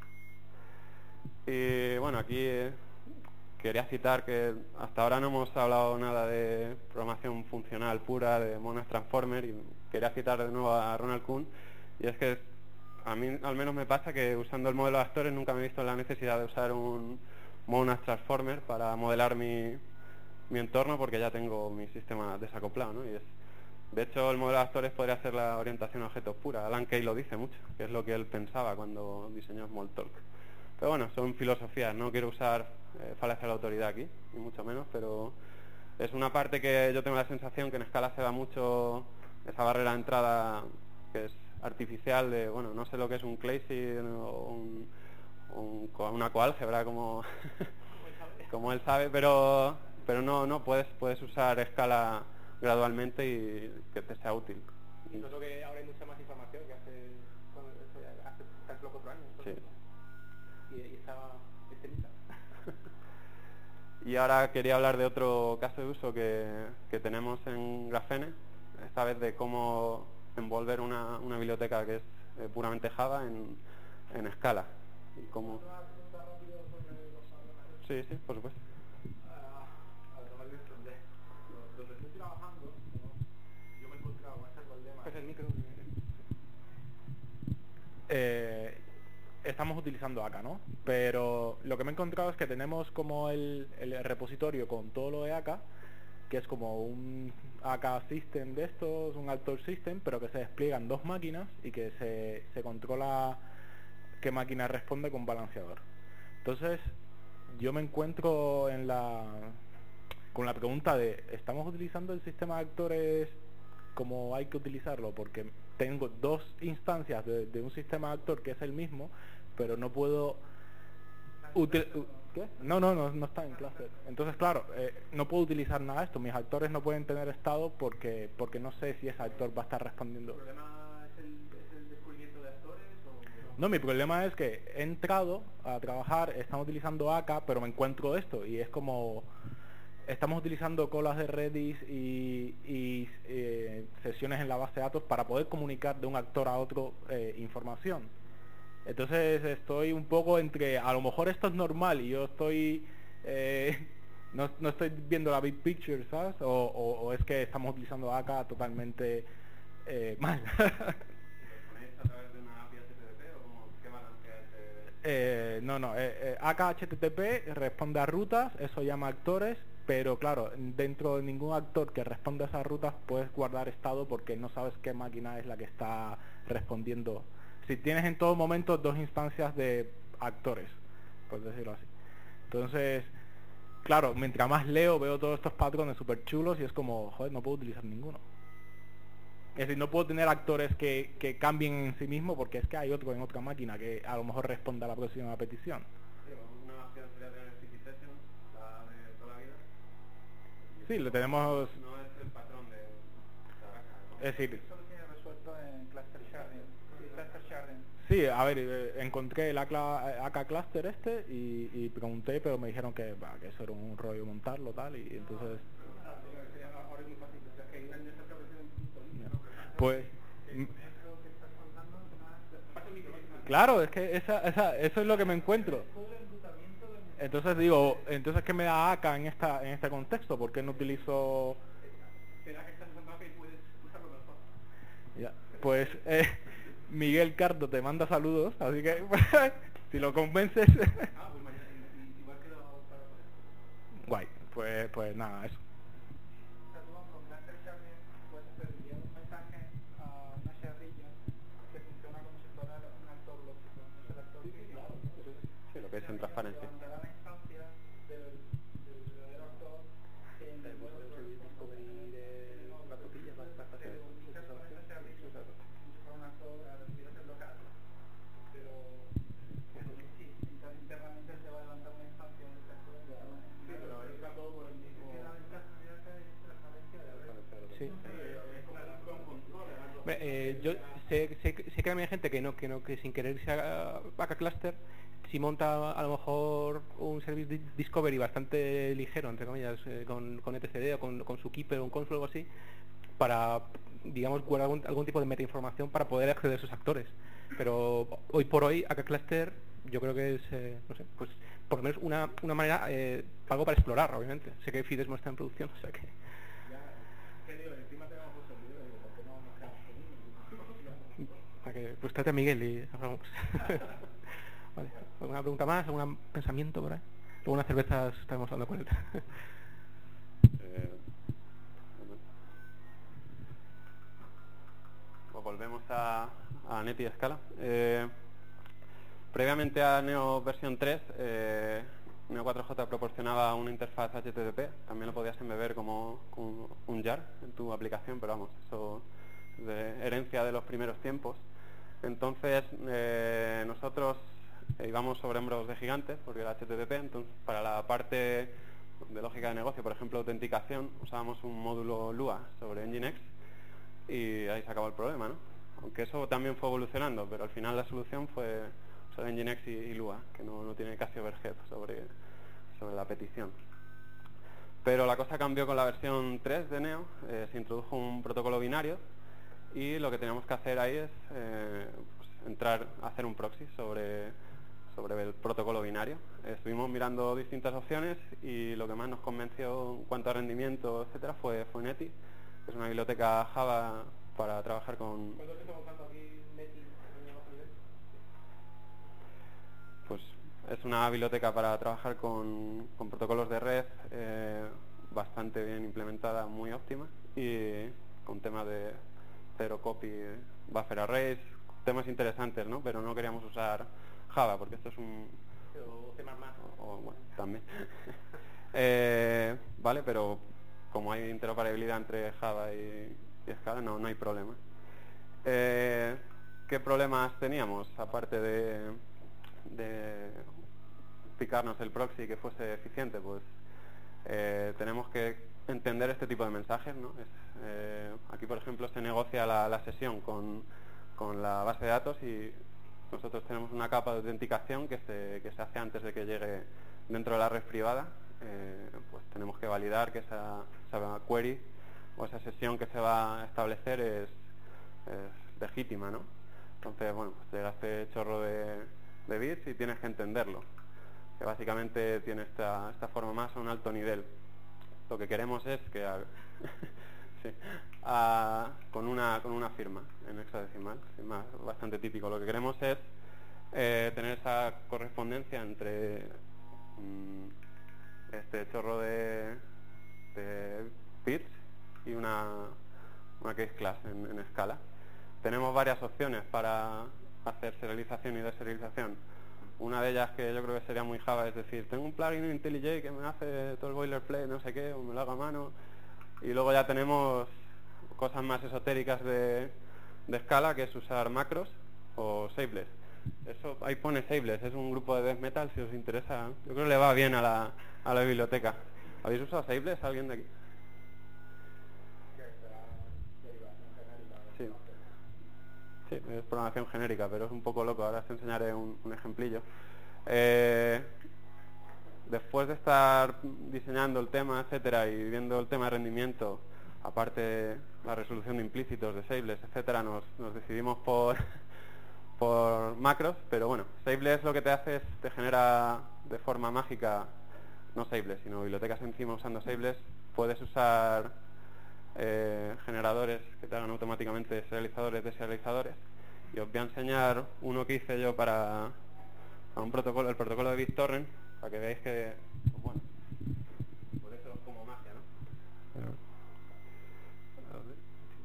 Speaker 3: Y bueno, aquí quería citar que hasta ahora no hemos hablado nada de programación funcional pura, de Monas Transformer, y quería citar de nuevo a Ronald Kuhn, y es que a mí al menos me pasa que usando el modelo de actores nunca me he visto en la necesidad de usar un Monas Transformer para modelar mi mi entorno porque ya tengo mi sistema desacoplado, ¿no? De hecho, el modelo de actores podría ser la orientación a objetos pura. Alan Kay lo dice mucho, que es lo que él pensaba cuando diseñó Smalltalk. Pero bueno, son filosofías, no quiero usar falacia de la autoridad aquí, ni mucho menos, pero es una parte que yo tengo la sensación que en Scala se da mucho esa barrera de entrada que es artificial de, bueno, no sé lo que es un Clay o una coálgebra como, como él sabe, pero no puedes usar Scala gradualmente y que te sea útil.
Speaker 2: Y eso es lo que ahora hay mucha más información que hace tan solo 4 años.
Speaker 3: Sí.
Speaker 2: Y estaba extensa.
Speaker 3: Y ahora quería hablar de otro caso de uso que tenemos en Grafene, esta vez de cómo envolver una biblioteca que es puramente Java en Scala. Y cómo... Sí, por supuesto.
Speaker 5: Donde estoy trabajando, yo me he encontrado con ese problema.
Speaker 2: Pues el micro.
Speaker 6: Estamos utilizando AK, ¿no? Pero lo que me he encontrado es que tenemos como el repositorio con todo lo de AK, que es como un AK system de estos, un actor system, pero que se despliega en 2 máquinas y que se controla qué máquina responde con balanceador. Entonces, yo me encuentro con la pregunta de, ¿estamos utilizando el sistema de actores como hay que utilizarlo? Porque tengo 2 instancias de un sistema de actor que es el mismo, pero no puedo ¿qué? No está en cluster. Entonces, claro, no puedo utilizar nada de esto. Mis actores no pueden tener estado porque no sé si ese actor va a estar respondiendo.
Speaker 2: ¿El problema es el descubrimiento de actores?
Speaker 6: No, mi problema es que he entrado a trabajar, estamos utilizando AK, pero me encuentro esto y es como... Estamos utilizando colas de Redis y sesiones en la base de datos para poder comunicar de un actor a otro información. Entonces estoy un poco entre, a lo mejor esto es normal y yo estoy, no estoy viendo la big picture, ¿sabes? O es que estamos utilizando AK totalmente mal. AK HTTP responde a rutas, eso llama actores, pero claro, dentro de ningún actor que responda a esas rutas puedes guardar estado porque no sabes qué máquina es la que está respondiendo. Si tienes en todo momento 2 instancias de actores, por decirlo así. Entonces, claro, mientras más leo veo todos estos patrones súper chulos y es como, joder, no puedo utilizar ninguno. Es decir, no puedo tener actores que cambien en sí mismo porque es que hay otro en otra máquina que a lo mejor responda a la próxima petición.
Speaker 3: Una opción sería tener sticky session, la de toda la vida.
Speaker 6: Sí, lo tenemos...
Speaker 3: No es el patrón de la
Speaker 6: Es decir...
Speaker 5: Eso lo tiene resuelto en Cluster Sharding. Cluster Sharding.
Speaker 6: Sí, a ver, encontré el AK cluster y pregunté, pero me dijeron que eso era un rollo montarlo tal y entonces...
Speaker 2: Ahora es muy fácil, o sea, que hay una establecido un punto.
Speaker 6: Pues... Claro, es que eso es lo que me encuentro. Entonces digo, entonces ¿qué me da AK en este contexto? ¿Por qué no utilizo...? Ya, pues Miguel Cardo te manda saludos, así que si lo convences... Guay, pues nada, eso.
Speaker 3: Sí, lo que es en transparencia.
Speaker 2: Sí. Yo sé que hay gente que sin querer se haga AK cluster, si monta a lo mejor un service discovery bastante ligero, entre comillas, con etcd o con su keeper o un console o algo así, para, digamos, guardar algún tipo de metainformación para poder acceder a esos actores. Pero hoy por hoy AK cluster yo creo que es, no sé, pues por lo menos una manera, algo para explorar, obviamente. Sé que Fidesmo está en producción, o sea que... Pues trate a Miguel y hablamos. Vale. ¿Alguna pregunta más? ¿Algún pensamiento por ahí? Luego unas cervezas estaremos hablando con él.
Speaker 3: volvemos a NET y Scala. Previamente a Neo versión 3, Neo 4j proporcionaba una interfaz HTTP, también lo podías embeber como un jar en tu aplicación, pero vamos, eso es de herencia de los primeros tiempos. Entonces nosotros íbamos sobre hombros de gigantes, porque era HTTP, entonces para la parte de lógica de negocio, por ejemplo autenticación, usábamos un módulo Lua sobre Nginx y ahí se acabó el problema, ¿no? Aunque eso también fue evolucionando, pero al final la solución fue sobre Nginx y Lua, que no tiene casi overhead sobre la petición. Pero la cosa cambió con la versión 3 de Neo, se introdujo un protocolo binario y lo que teníamos que hacer ahí es pues, hacer un proxy sobre el protocolo binario. Estuvimos mirando distintas opciones y lo que más nos convenció en cuanto a rendimiento, etcétera, fue Netty, que es una biblioteca Java para trabajar con...
Speaker 2: ¿Cuánto que estamos usando aquí Netty en bajo nivel?
Speaker 3: Pues es una biblioteca para trabajar con protocolos de red bastante bien implementada, muy óptima, y con temas de zero copy, buffer arrays, temas interesantes, ¿no? Pero no queríamos usar Java, porque esto es un...
Speaker 2: O C++.
Speaker 3: Bueno, también. Vale, pero como hay interoperabilidad entre Java y Scala, no hay problema. ¿Qué problemas teníamos? Aparte de picarnos el proxy que fuese eficiente, pues tenemos que entender este tipo de mensajes, ¿no? Aquí, por ejemplo, se negocia la sesión con la base de datos y nosotros tenemos una capa de autenticación que se hace antes de que llegue dentro de la red privada. Pues tenemos que validar que esa query o esa sesión que se va a establecer es legítima, ¿no? Entonces, bueno, pues llega este chorro de bits y tienes que entenderlo, que básicamente tiene esta forma más a un alto nivel. Lo que queremos es que sí, con una firma en hexadecimal, bastante típico. Lo que queremos es tener esa correspondencia entre este chorro de bits y una case class en Scala. Tenemos varias opciones para hacer serialización y deserialización. Una de ellas, que yo creo que sería muy Java, es decir, tengo un plugin en IntelliJ que me hace todo el boilerplate, no sé qué, o me lo hago a mano. Y luego ya tenemos cosas más esotéricas de Scala, que es usar macros o shapeless. Eso, ahí pone shapeless, es un grupo de death metal, si os interesa. Yo creo que le va bien a la biblioteca. ¿Habéis usado shapeless, alguien de aquí? Sí. Sí, es programación genérica, pero es un poco loco. Ahora os enseñaré un ejemplillo. Después de estar diseñando el tema, etcétera, y viendo el tema de rendimiento, aparte de la resolución de implícitos, de shapeless, etcétera, nos decidimos por macros, pero bueno, shapeless lo que te hace es, te genera de forma mágica, no shapeless, sino bibliotecas encima usando shapeless. Puedes usar generadores que te hagan automáticamente serializadores, deserializadores, y os voy a enseñar uno que hice yo para un protocolo, el protocolo de BitTorrent, para que veáis que, pues bueno, por eso es como magia, ¿no? A ver.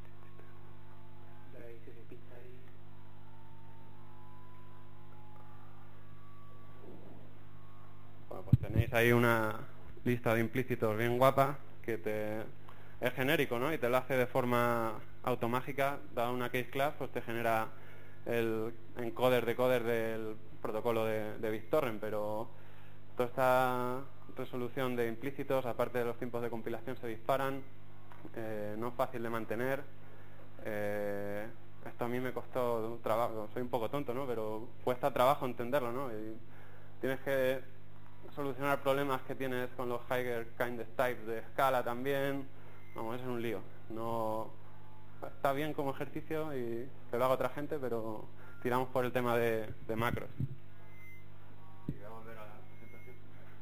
Speaker 3: Bueno, pues tenéis ahí una lista de implícitos bien guapa que es genérico, ¿no? Y te lo hace de forma automágica. Dada una case class, pues te genera el encoder-decoder del protocolo de BitTorrent, pero toda esta resolución de implícitos, aparte de los tiempos de compilación, se disparan. No es fácil de mantener. Esto a mí me costó trabajo, soy un poco tonto, ¿no? Pero cuesta trabajo entenderlo, ¿no? Y tienes que solucionar problemas que tienes con los higher kind types de Scala también. Vamos, eso es un lío. No está bien como ejercicio y que lo haga otra gente, pero tiramos por el tema de macros. Y voy a volver a la presentación.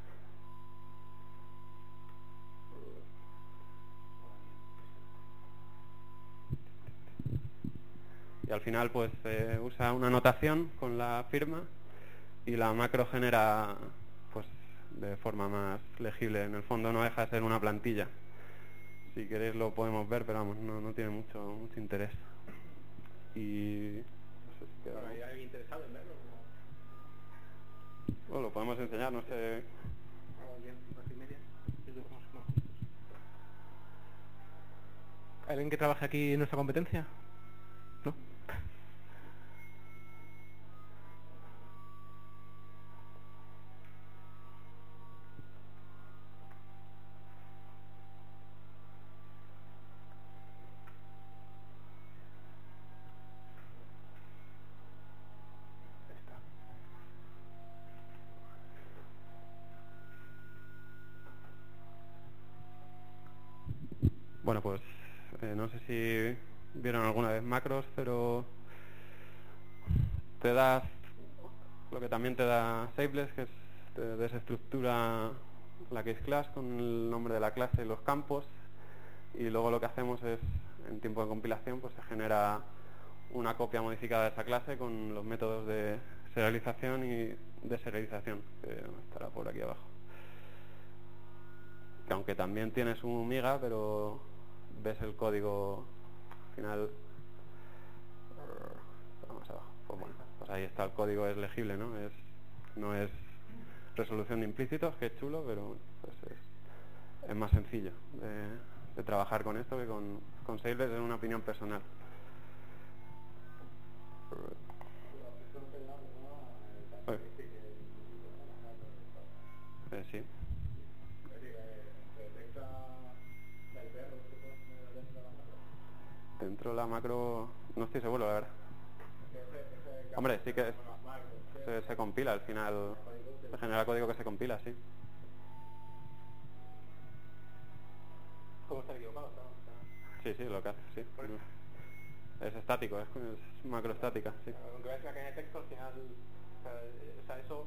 Speaker 3: Y al final pues usa una notación con la firma y la macro genera pues de forma más legible. En el fondo no deja de ser una plantilla. Si queréis lo podemos ver, pero vamos, no tiene mucho interés. y no sé si queda...
Speaker 2: ¿Hay alguien interesado en verlo?
Speaker 3: Bueno, lo podemos enseñar, no sé...
Speaker 2: ¿Alguien que trabaje aquí en nuestra competencia? ¿No?
Speaker 3: Bueno, pues no sé si vieron alguna vez macros, pero te da lo que también te da Shapeless, que es te desestructura la case class con el nombre de la clase y los campos, y luego lo que hacemos es, en tiempo de compilación, pues se genera una copia modificada de esa clase con los métodos de serialización y deserialización, que estará por aquí abajo. Que aunque también tiene su miga, pero ves el código al final más abajo. Pues bueno, pues ahí está, el código es legible, ¿no? No es resolución de implícitos, que es chulo, pero pues es más sencillo de trabajar con esto que con Shapeless, en una opinión personal. Sí. Dentro de la macro no estoy seguro, la verdad. Hombre, sí que se compila al final, se genera código que se compila, sí.
Speaker 2: ¿Cómo está equivocado?
Speaker 3: Sí, lo que hace, sí. Es estático, es macroestática, sí.
Speaker 2: Aunque veas la cadena de texto, al final, o sea, eso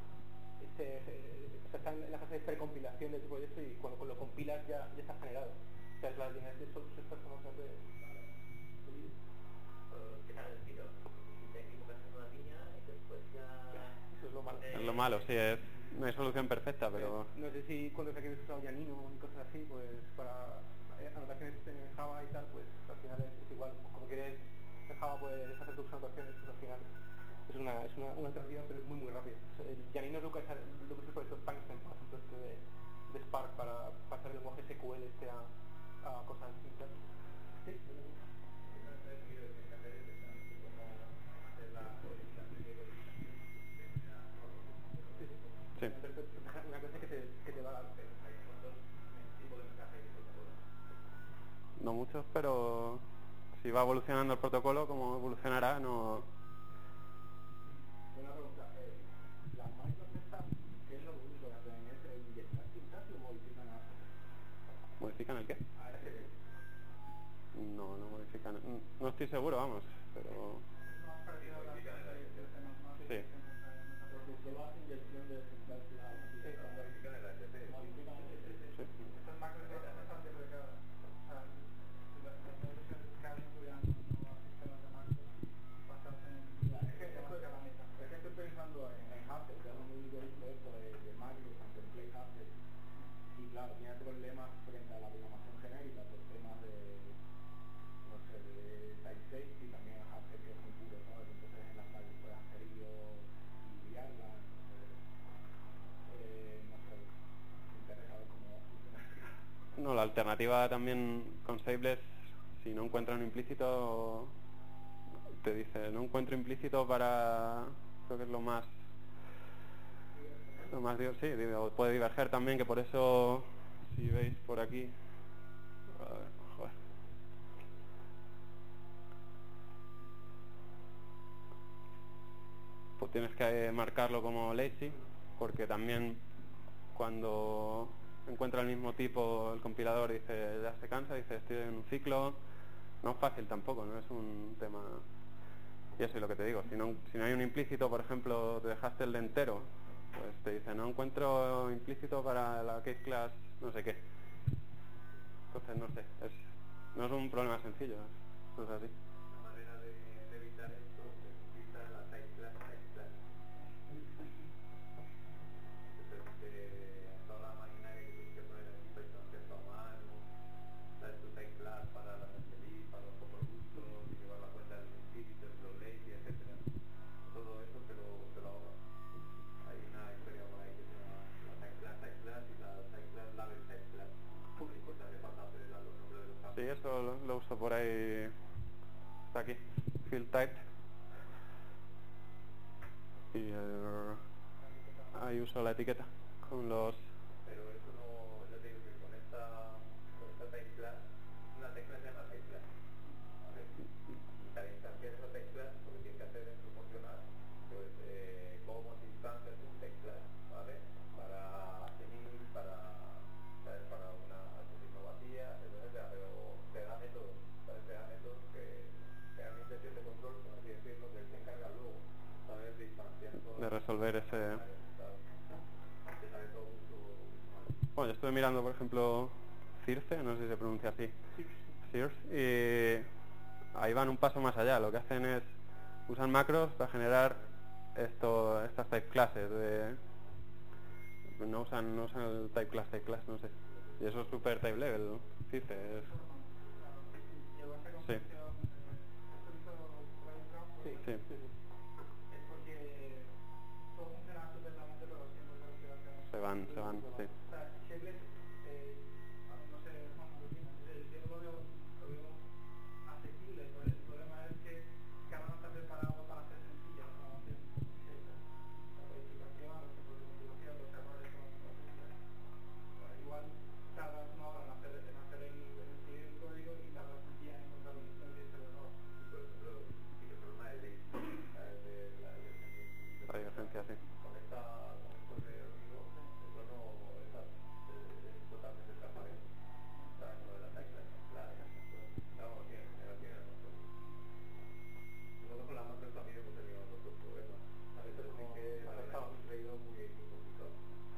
Speaker 2: está en la fase de precompilación de tu proyecto, y cuando lo compilas ya está generado. O sea, es las líneas de esos personas de... ¿Qué tal el tiro? Una línea y después ya... Eso es lo malo.
Speaker 3: Es lo malo, sí, no hay solución perfecta, pero...
Speaker 2: No sé si cuando se quiere usar Janino y cosas así, pues para anotaciones en Java y tal, pues al final es igual. Como quieres en Java puedes hacer tus anotaciones, pues al final es una alternativa, pero es muy rápida. O sea, Janino es lo que es el proyecto Tungsten, por ejemplo, de Spark para pasar el lenguaje SQL a cosas distintas. Sí.
Speaker 3: Sí.
Speaker 2: Una cosa que te va a dar.
Speaker 3: No muchos, pero si va evolucionando el protocolo, como evolucionará, no...
Speaker 5: Una pregunta, las máquinas estas, ¿qué es lo único que hacen? ¿Es inyectar sintaxis o modifican algo?
Speaker 3: ¿Modifican el qué?
Speaker 5: ASD.
Speaker 3: No modifican... No estoy seguro, vamos, pero... Sí.
Speaker 5: Porque solo hace inyección de sintaxis a la modifican el ASD. Modifican el ASD.
Speaker 3: Sí.
Speaker 5: Estas máquinas estas están deplegadas. O sea, las versiones que han estudiado nuevos sistemas de máquinas basados en... Es que estoy pensando en Haskell, que es un algoritmo de máquinas, en template Haskell. Y claro, tiene problemas frente a la programación genérica por temas de, no sé, de type safety, también Haskell que es muy puro, ¿sabes? Entonces en las calles puedes hacer y liarla, entonces, no sé, me interesa ver cómo funciona.
Speaker 3: No, la alternativa también con Shapeless, si no encuentra un implícito, te dice, no encuentro implícito para... Creo que es lo más... sí, puede diverger también, que por eso, si veis por aquí... A ver, joder. Pues tienes que marcarlo como lazy, porque también cuando encuentra el mismo tipo el compilador dice, ya se cansa, dice, estoy en un ciclo. No es fácil tampoco, no es un tema... Y eso es lo que te digo, si no hay un implícito, por ejemplo, te dejaste el de entero, pues te dice, no encuentro implícito para la case class no sé qué. Entonces, no sé, no es un problema sencillo, no es así.
Speaker 5: La manera de evitar esto es utilizar la type class. Entonces, toda la maquinaria que tienes que poner en un proceso a mano, dar tu type class para la feliz, para los productos, y llevar la cuenta del
Speaker 3: type. Y ahí uso la etiqueta con los...
Speaker 1: Pero eso no, yo te digo que con esta type class, una tecla se llama type class. ¿Vale? Y cada instancia de esa type class, lo que tienes que hacer es proporcionar pues, como instancias de un type class, ¿vale? Para init, ¿sabes? Para una no vacía, etcétera, pero te da métodos, ¿sabes? Te da métodos que dan una intención de control, por así decirlo, que se encarga luego, ¿sabes? De instanciar todo.
Speaker 3: de resolver ese... Bueno, yo estuve mirando, por ejemplo, Circe, no sé si se pronuncia así, Circe, y ahí van un paso más allá. Lo que hacen es, usan macros para generar estas type classes. No usan el type class, no sé. Y eso es super type level, Circe. Sí. Sí.
Speaker 5: Es porque todo funciona estupendamente, pero siempre
Speaker 3: Se van, sí.
Speaker 5: O sea, Shapeless, no sé, yo lo veo accesible, pero el problema es que cada uno está preparado para hacer sencillas, ¿no? La codificación, los tipos de configuración, los errores son sencillas. Igual tardas una hora en hacer escribir el código y tardas un día en encontrar un instante de error. Por ejemplo, sí que el problema de
Speaker 3: La divergencia, sí.
Speaker 1: con esto de Orbigo, eso no es totalmente transparente. ¿Sabes? Lo de la tecla, vamos, tiene nosotros. Nosotros con la macro también hemos tenido otros problemas. A veces sí que ha traído muy complicado.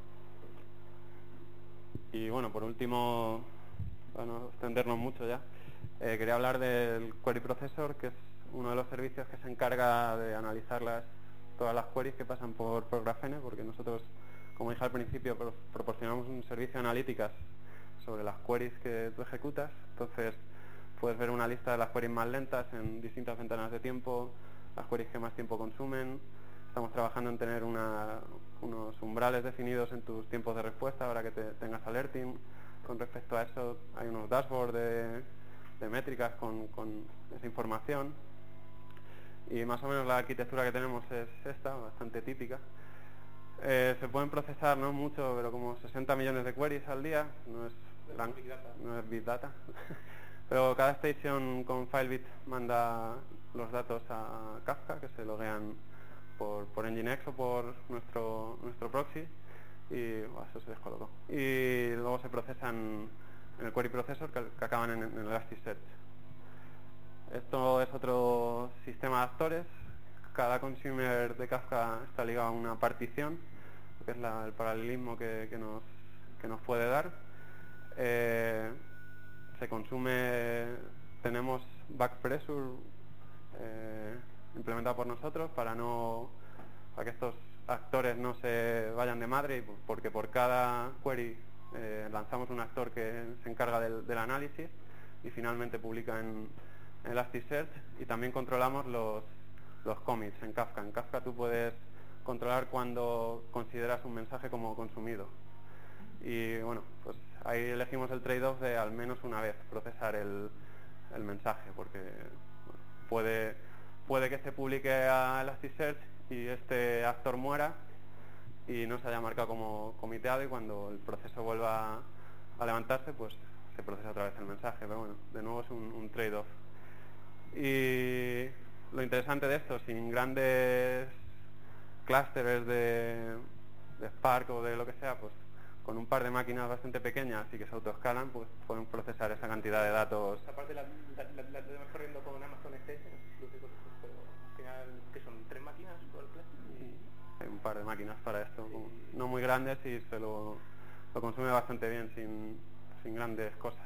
Speaker 3: Y bueno, por último, para no extendernos mucho ya, quería hablar del Query Processor, que es uno de los servicios que se encarga de analizar todas las queries que pasan por Grafene, porque nosotros, como dije al principio, proporcionamos un servicio de analíticas sobre las queries que tú ejecutas. Entonces puedes ver una lista de las queries más lentas en distintas ventanas de tiempo, las queries que más tiempo consumen. Estamos trabajando en tener unos umbrales definidos en tus tiempos de respuesta para que tengas alerting. Con respecto a eso hay unos dashboards de métricas con esa información. Y más o menos la arquitectura que tenemos es esta, bastante típica. Se pueden procesar, no mucho, pero como 60 millones de queries al día. No es Big Data. Pero cada station con FileBit manda los datos a Kafka, que se loguean por Nginx o por nuestro proxy, y eso se descolocó. Y luego se procesan en el Query Processor que acaban en Elasticsearch. Esto es otro sistema de actores. Cada consumer de Kafka está ligado a una partición, que es el paralelismo que nos puede dar. Se consume, tenemos back pressure implementado por nosotros para que estos actores no se vayan de madre, porque por cada query lanzamos un actor que se encarga del análisis y finalmente publica en Elasticsearch. Y también controlamos los commits en Kafka. En Kafka tú puedes controlar cuando consideras un mensaje como consumido. Y bueno, pues ahí elegimos el trade-off de al menos una vez procesar el mensaje, porque bueno, puede que se publique a Elasticsearch y este actor muera y no se haya marcado como comiteado, y cuando el proceso vuelva a levantarse, pues se procesa otra vez el mensaje. Pero bueno, de nuevo es un trade-off. Y lo interesante de esto, sin grandes clústeres de Spark o de lo que sea, pues con un par de máquinas bastante pequeñas y que se autoescalan, pues pueden procesar esa cantidad de datos.
Speaker 2: Aparte la tenemos corriendo con Amazon Extension, pero al final, que son 3 máquinas por el plan.
Speaker 3: Hay un par de máquinas para esto, no muy grandes, y se lo consume bastante bien sin grandes cosas.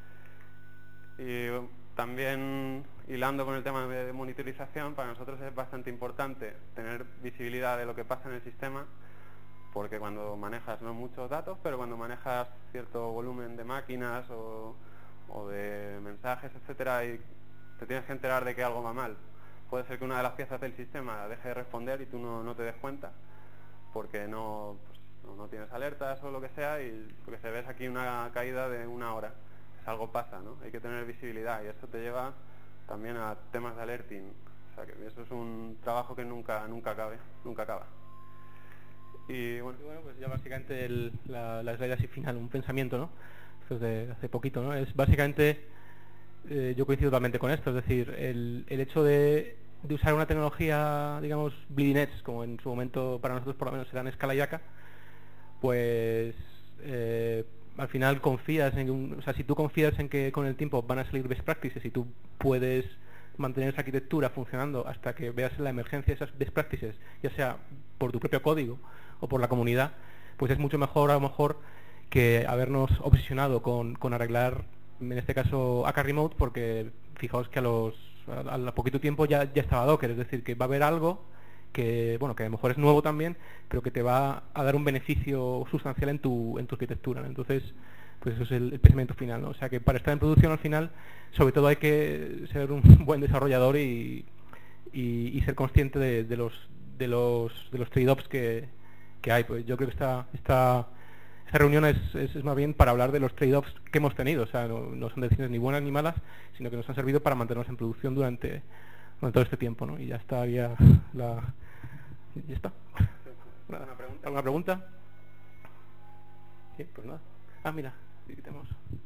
Speaker 3: Y también, hilando con el tema de monitorización, para nosotros es bastante importante tener visibilidad de lo que pasa en el sistema, porque cuando manejas no muchos datos, pero cuando manejas cierto volumen de máquinas o de mensajes, etcétera, y te tienes que enterar de que algo va mal. Puede ser que una de las piezas del sistema deje de responder y tú no te des cuenta, porque no tienes alertas o lo que sea, y porque se ves aquí una caída de 1 hora. Algo pasa, ¿no? Hay que tener visibilidad, y eso te lleva también a temas de alerting. O sea que eso es un trabajo que nunca acaba. Y bueno,
Speaker 2: Y bueno, pues ya básicamente la slide así final, un pensamiento, ¿no? Esto es de hace poquito, ¿no? Es básicamente, yo coincido totalmente con esto, es decir, el hecho de usar una tecnología, digamos, bleeding edge, como en su momento para nosotros por lo menos eran Scala y Akka, pues al final confías o sea, si tú confías en que con el tiempo van a salir best practices y tú puedes mantener esa arquitectura funcionando hasta que veas la emergencia de esas best practices, ya sea por tu propio código o por la comunidad, pues es mucho mejor a lo mejor que habernos obsesionado con arreglar, en este caso, Akka Remote, porque fijaos que al poquito tiempo ya estaba Docker, es decir, que va a haber algo que, bueno, que a lo mejor es nuevo también, pero que te va a dar un beneficio sustancial en tu arquitectura, ¿no? Entonces, pues eso es el pensamiento final, ¿no? O sea que para estar en producción al final, sobre todo hay que ser un buen desarrollador y ser consciente de los trade-offs que hay. Pues yo creo que esta reunión es más bien para hablar de los trade-offs que hemos tenido, o sea, no son decisiones ni buenas ni malas, sino que nos han servido para mantenernos en producción durante todo este tiempo, ¿no? Y ya está, ya está. ¿Alguna pregunta? Sí, pues nada. Ah, mira, aquí tenemos.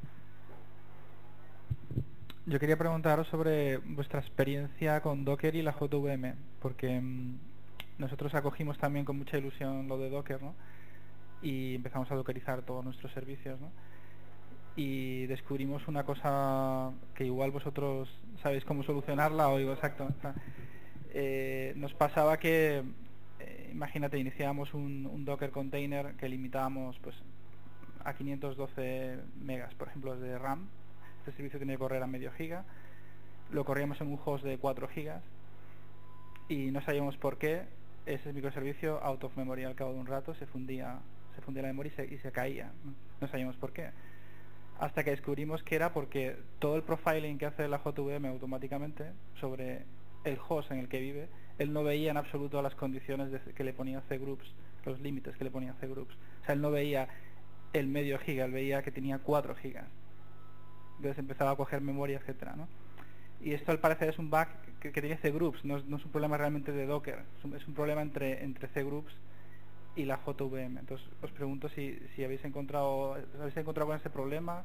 Speaker 5: Yo quería preguntaros sobre vuestra experiencia con Docker y la JVM, porque nosotros acogimos también con mucha ilusión lo de Docker, ¿no? Y empezamos a dockerizar todos nuestros servicios, ¿no? Y descubrimos una cosa que igual vosotros sabéis cómo solucionarla, o digo, exacto. Nos pasaba que, imagínate, iniciábamos un Docker container que limitábamos pues a 512 megas, por ejemplo, de RAM. Este servicio tenía que correr a medio giga. Lo corríamos en un host de 4 gigas y no sabíamos por qué ese microservicio out of memory al cabo de un rato se fundía la memoria y se caía. No sabíamos por qué. Hasta que descubrimos que era porque todo el profiling que hace la JVM automáticamente sobre el host en el que vive, él no veía en absoluto las condiciones que le ponía cgroups, los límites que le ponía cgroups. O sea, él no veía el medio giga, él veía que tenía 4 gigas. Entonces empezaba a coger memoria, etcétera, ¿no? Y esto al parecer es un bug que tiene cgroups, no es un problema realmente de Docker, es un problema entre cgroups y la JVM. Entonces os pregunto si habéis encontrado con ese problema.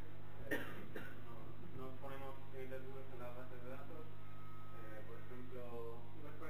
Speaker 3: Nos ponemos límites duros en las bases de datos, por ejemplo,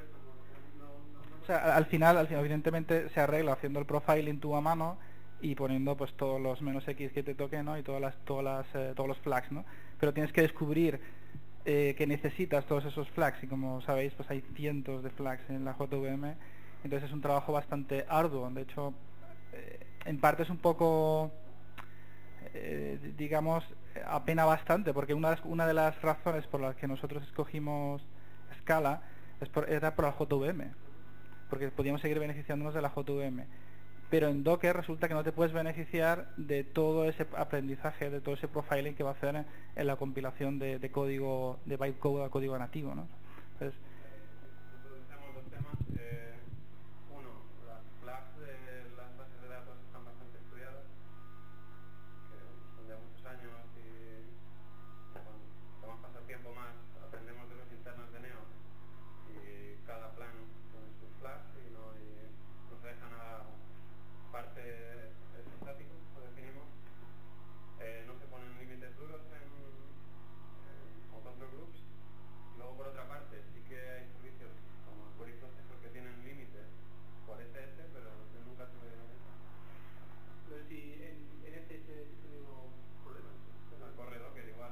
Speaker 5: O sea, al final evidentemente se arregla haciendo el profiling tú a mano y poniendo pues todos los -x que te toquen, ¿no? Y todos los flags, ¿no? Pero tienes que descubrir que necesitas todos esos flags, y como sabéis pues hay cientos de flags en la JVM. Entonces es un trabajo bastante arduo. De hecho, en parte es un poco, digamos, apena bastante, porque una de las razones por las que nosotros escogimos Scala era por la JVM, porque podíamos seguir beneficiándonos de la JVM. Pero en Docker resulta que no te puedes beneficiar de todo ese aprendizaje, de todo ese profiling que va a hacer en la compilación de código, de bytecode a código nativo, ¿no? Entonces,
Speaker 3: nosotros tenemos dos temas. Uno, las flags de las bases de datos están bastante estudiadas, que son de muchos años, y cuando pasa el tiempo más aprendemos de los internos de Neo, y cada plan tiene sus flags y no se deja nada parte es estático, lo definimos. No se ponen límites duros en control groups. Luego, por otra parte, sí que hay servicios como Query Processor que tienen límites por SS, pero que nunca se ven.
Speaker 2: Pero si en SS tiene un problema.
Speaker 3: El corredor que igual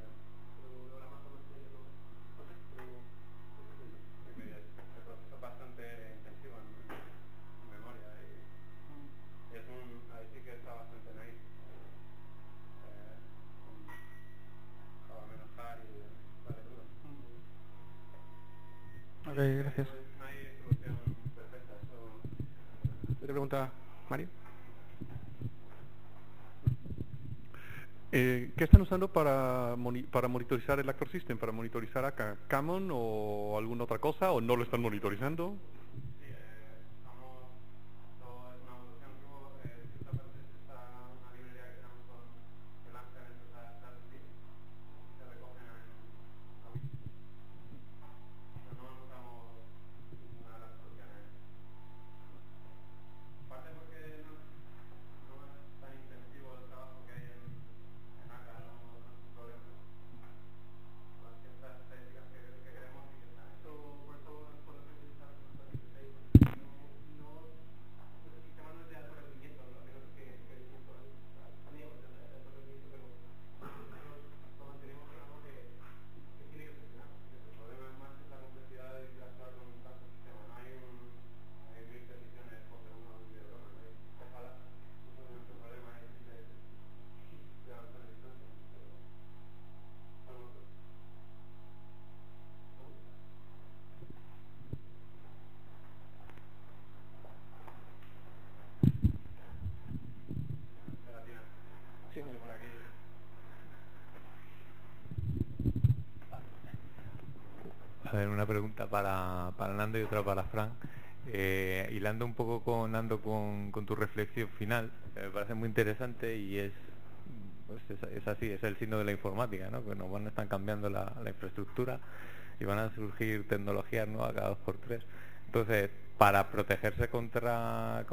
Speaker 3: el proceso es bastante intensivo en memoria y ahí sí que está bastante nice. Java menos jar y vale duro.
Speaker 5: ok, gracias.
Speaker 3: No hay solución perfecta, eso.
Speaker 2: ¿Te pregunta Mario?
Speaker 7: ¿Qué están usando para monitorizar el Actor System? ¿Para monitorizar acá Camon o alguna otra cosa? ¿O no lo están monitorizando?
Speaker 3: Sí, todo es una evolución que hubo. Esta parte está una librería que tenemos que lanzan estos a se recogen en pero no
Speaker 1: A ver, una pregunta para Nando y otra para Fran. Hilando un poco con Nando con tu reflexión final, me parece muy interesante y pues es así, es el signo de la informática, ¿no? Que están cambiando la infraestructura y van a surgir tecnologías nuevas cada 2x3. Entonces, para protegerse contra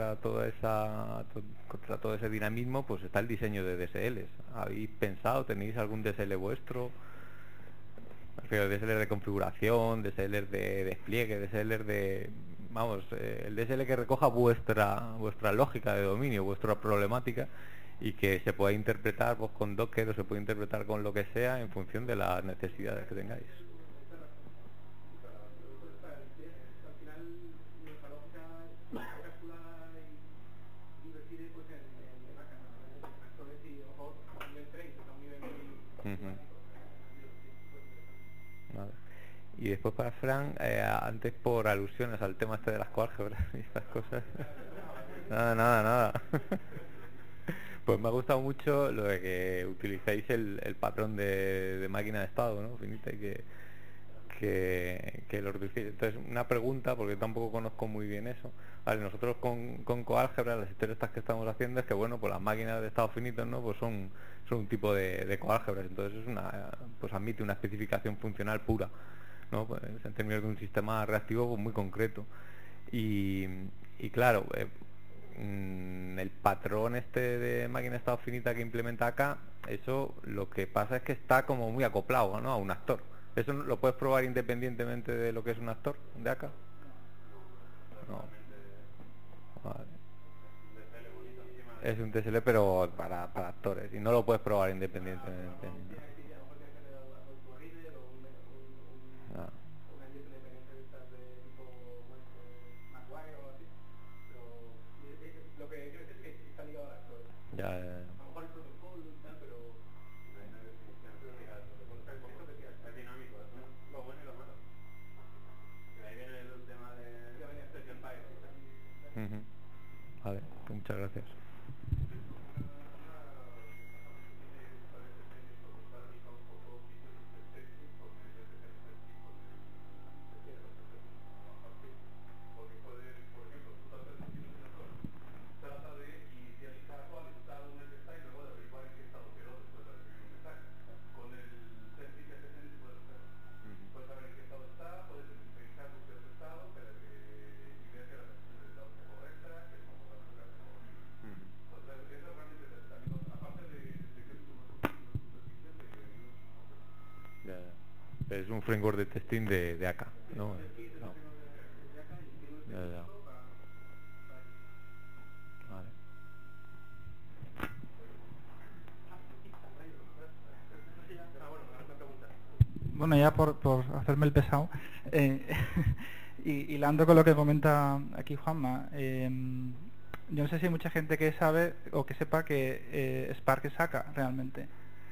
Speaker 1: contra todo ese dinamismo, pues está el diseño de DSLs. ¿Habéis pensado, tenéis algún DSL vuestro? DSLs de configuración, DSLs de despliegue, DSLs de... Vamos, el DSL que recoja vuestra lógica de dominio, vuestra problemática, y que se pueda interpretar pues, con Docker o se puede interpretar con lo que sea en función de las necesidades que tengáis. Vale. Y después para Fran, antes por alusiones al tema este de las coálgebras y estas cosas. Nada. Pues me ha gustado mucho lo de que utilicéis el patrón de máquina de estado, ¿no? Finita, y que lo reducís. Entonces, una pregunta, porque tampoco conozco muy bien eso. Vale, nosotros con coálgebra, las historias estas que estamos haciendo es que, bueno, pues las máquinas de estado finitos, ¿no? Pues son un tipo de coálgebras. Entonces, pues admite una especificación funcional pura, ¿no? Pues en términos de un sistema reactivo pues, muy concreto. Y claro, el patrón este de máquina de estado finita que implementa acá, eso lo que pasa es que está como muy acoplado, ¿no? A un actor. ¿Eso lo puedes probar independientemente de lo que es un actor de acá? No. Vale. Es un TSL pero para actores y no lo puedes probar independientemente. No. Ya. Vale, pues muchas gracias. Es un framework de testing de AK, ¿no? No. Ya. Vale.
Speaker 5: Bueno, ya por hacerme el pesado, y hilando con lo que comenta aquí Juanma, yo no sé si hay mucha gente que sabe o que sepa que Spark es AK realmente.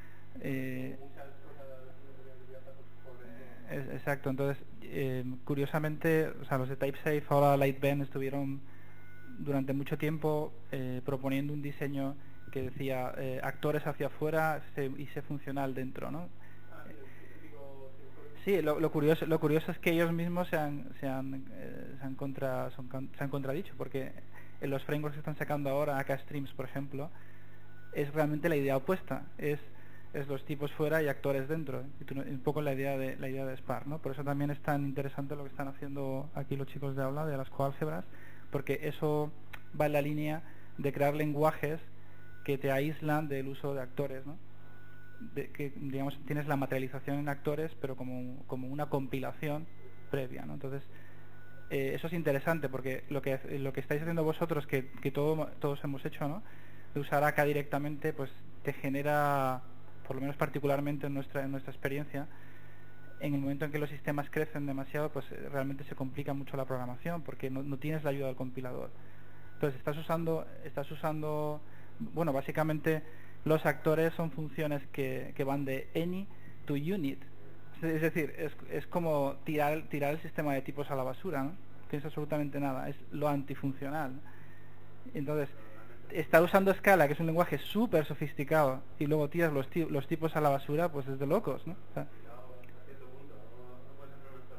Speaker 5: Exacto, entonces curiosamente, o sea, los de TypeSafe, ahora Lightbend, estuvieron durante mucho tiempo proponiendo un diseño que decía actores hacia afuera y sé funcional dentro, ¿no? Sí, lo curioso es que ellos mismos se han contradicho, porque en los frameworks que están sacando ahora, AK Streams, por ejemplo, es realmente la idea opuesta, es los tipos fuera y actores dentro, un poco la idea de Spark, ¿no? Por eso también es tan interesante lo que están haciendo aquí los chicos de aula de las coálgebras, porque eso va en la línea de crear lenguajes que te aíslan del uso de actores, ¿no? Que digamos tienes la materialización en actores, pero como una compilación previa, ¿no? Entonces eso es interesante, porque lo que estáis haciendo vosotros, que todos hemos hecho, ¿no? De usar AK directamente, pues te genera, por lo menos particularmente en nuestra experiencia, en el momento en que los sistemas crecen demasiado, pues realmente se complica mucho la programación, porque no tienes la ayuda del compilador. Entonces estás usando, bueno, básicamente los actores son funciones que van de any to unit. Es decir, es como tirar el sistema de tipos a la basura, ¿no? No tienes absolutamente nada, es lo antifuncional. Entonces, estar usando Scala, que es un lenguaje súper sofisticado, y luego tiras los tipos a la basura, pues es de locos, ¿no? O sea,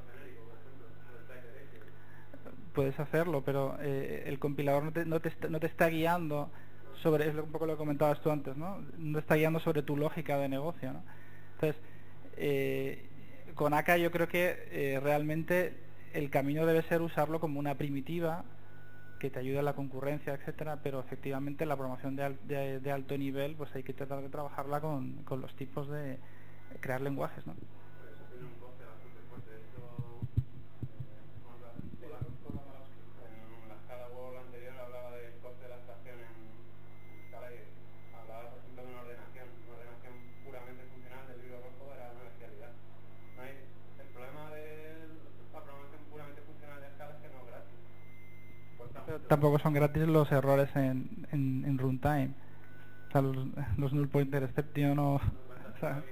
Speaker 5: puedes hacerlo, pero el compilador no te está guiando sobre, es un poco lo que comentabas tú antes, ¿no? No está guiando sobre tu lógica de negocio, ¿no? Entonces, con AK yo creo que realmente el camino debe ser usarlo como una primitiva que te ayude a la concurrencia, etcétera, pero efectivamente la programación de alto nivel, pues hay que tratar de trabajarla con los tipos de crear lenguajes, ¿no?
Speaker 3: En la escala Wall anterior hablaba del coste de la abstracción en escala y hablaba, por ejemplo, de una ordenación puramente funcional del libro rojo era una bestialidad. No hay, el problema de la programación puramente funcional de escala es que no es gratis.
Speaker 5: Pero tampoco son gratis los errores en runtime. O sea, los null pointer exception o sea,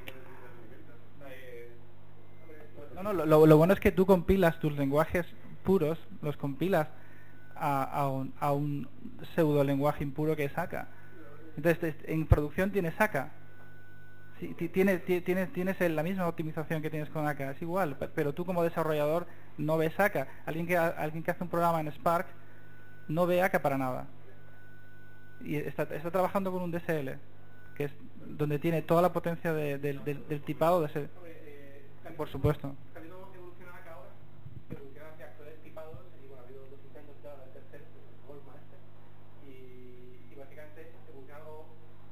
Speaker 5: no, lo bueno es que tú compilas tus lenguajes puros, los compilas a un pseudo lenguaje impuro que es AK. Entonces en producción tienes AK. Sí, tienes la misma optimización que tienes con AK, es igual, pero tú como desarrollador no ves AK. Alguien que hace un programa en Spark no ve AK para nada. Y está trabajando con un DSL, que es donde tiene toda la potencia del tipado de ese. Por supuesto.
Speaker 2: Evoluciona AK ahora, evoluciona hacia actores tipados, y bueno, ha habido 2 intentos ya del tercero, el Goldman y básicamente evoluciona algo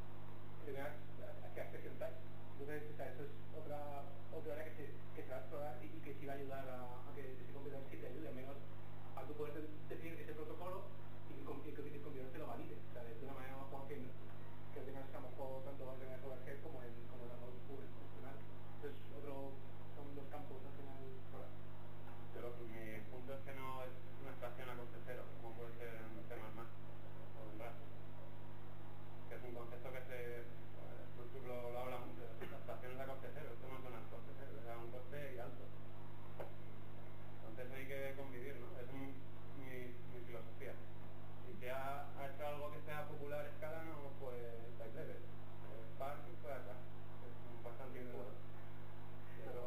Speaker 2: hacia Expression Type. Entonces, eso es otra área que se va a explorar y que sí va a ayudar a que ese compilador sí te ayude, al menos a tú poder definir ese protocolo y que el compilador te lo valide. O sea, de una manera más que tengas a lo mejor tanto en el overhead como en la puro funcional. Entonces, son dos campos al final.
Speaker 3: Pero mi punto es que no es una abstracción a coste cero, como puede ser en C++ o en Rust. Que es un concepto que tú lo hablas mucho, la abstracción es a coste cero, esto no es un coste cero, es un coste y alto. Entonces hay que convivir, ¿no? Es mi filosofía. Si se ha hecho algo que sea popular a escala, no, pues Type Level. Spark fue acá, es bastante indudable. Pero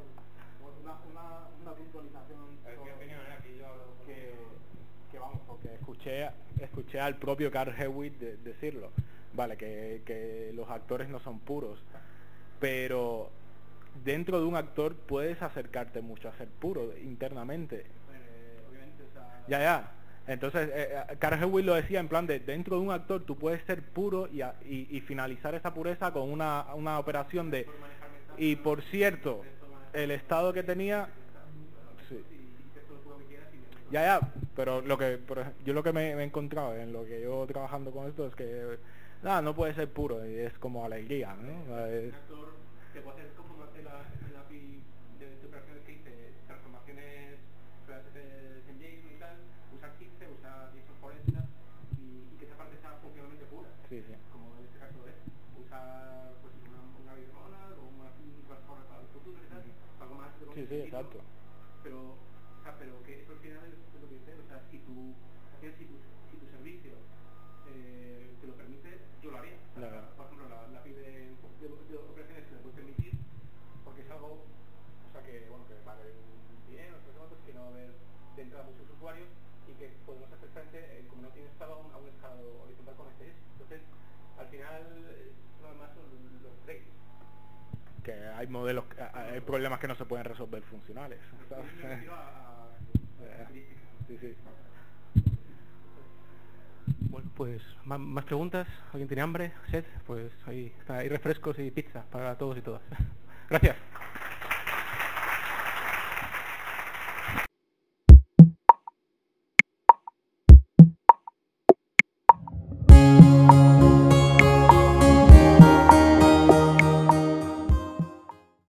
Speaker 6: una puntualización
Speaker 3: mi opinión es aquí yo hablo
Speaker 6: que vamos, porque escuché al propio Carl Hewitt decirlo, vale, que los actores no son puros, pero dentro de un actor puedes acercarte mucho a ser puro internamente.
Speaker 2: Obviamente, o sea,
Speaker 6: Ya. Entonces, Carl Hewitt lo decía en plan de dentro de un actor tú puedes ser puro y finalizar esa pureza con una operación de... Y por cierto, el estado que tenía... Sí. Ya, pero yo lo que me he encontrado en lo que yo trabajando con esto es que nada, no puede ser puro, y es como alegría, ¿no?
Speaker 2: Un actor te puede hacer como hace el API de operaciones que hice, transformaciones en JSON y tal, usar Xifce, usar JSON forense y que esa parte sea funcionalmente pura.
Speaker 6: Sí.
Speaker 2: Como en este caso es usar pues una bimonal o una transforma para el futuro y tal, algo más de
Speaker 6: Sí, exacto.
Speaker 2: Pero que eso al final es lo que dice, o sea, si tu servicio te lo permite, yo lo haría. O sea, por ejemplo, la API de operaciones se le puede permitir porque es algo, o sea, que bueno, que vale bien, o sea, que no va a haber de entrada muchos usuarios y que podemos hacer frente, como no tiene estado a un escalado horizontal con este. Entonces, al final, nada más son los breaks.
Speaker 6: Que hay modelos, hay problemas que no se pueden resolver funcionales, ¿sabes? Sí.
Speaker 2: Bueno, pues más preguntas. ¿Alguien tiene hambre? ¿Sed? Pues ahí refrescos y pizza para todos y todas. Gracias.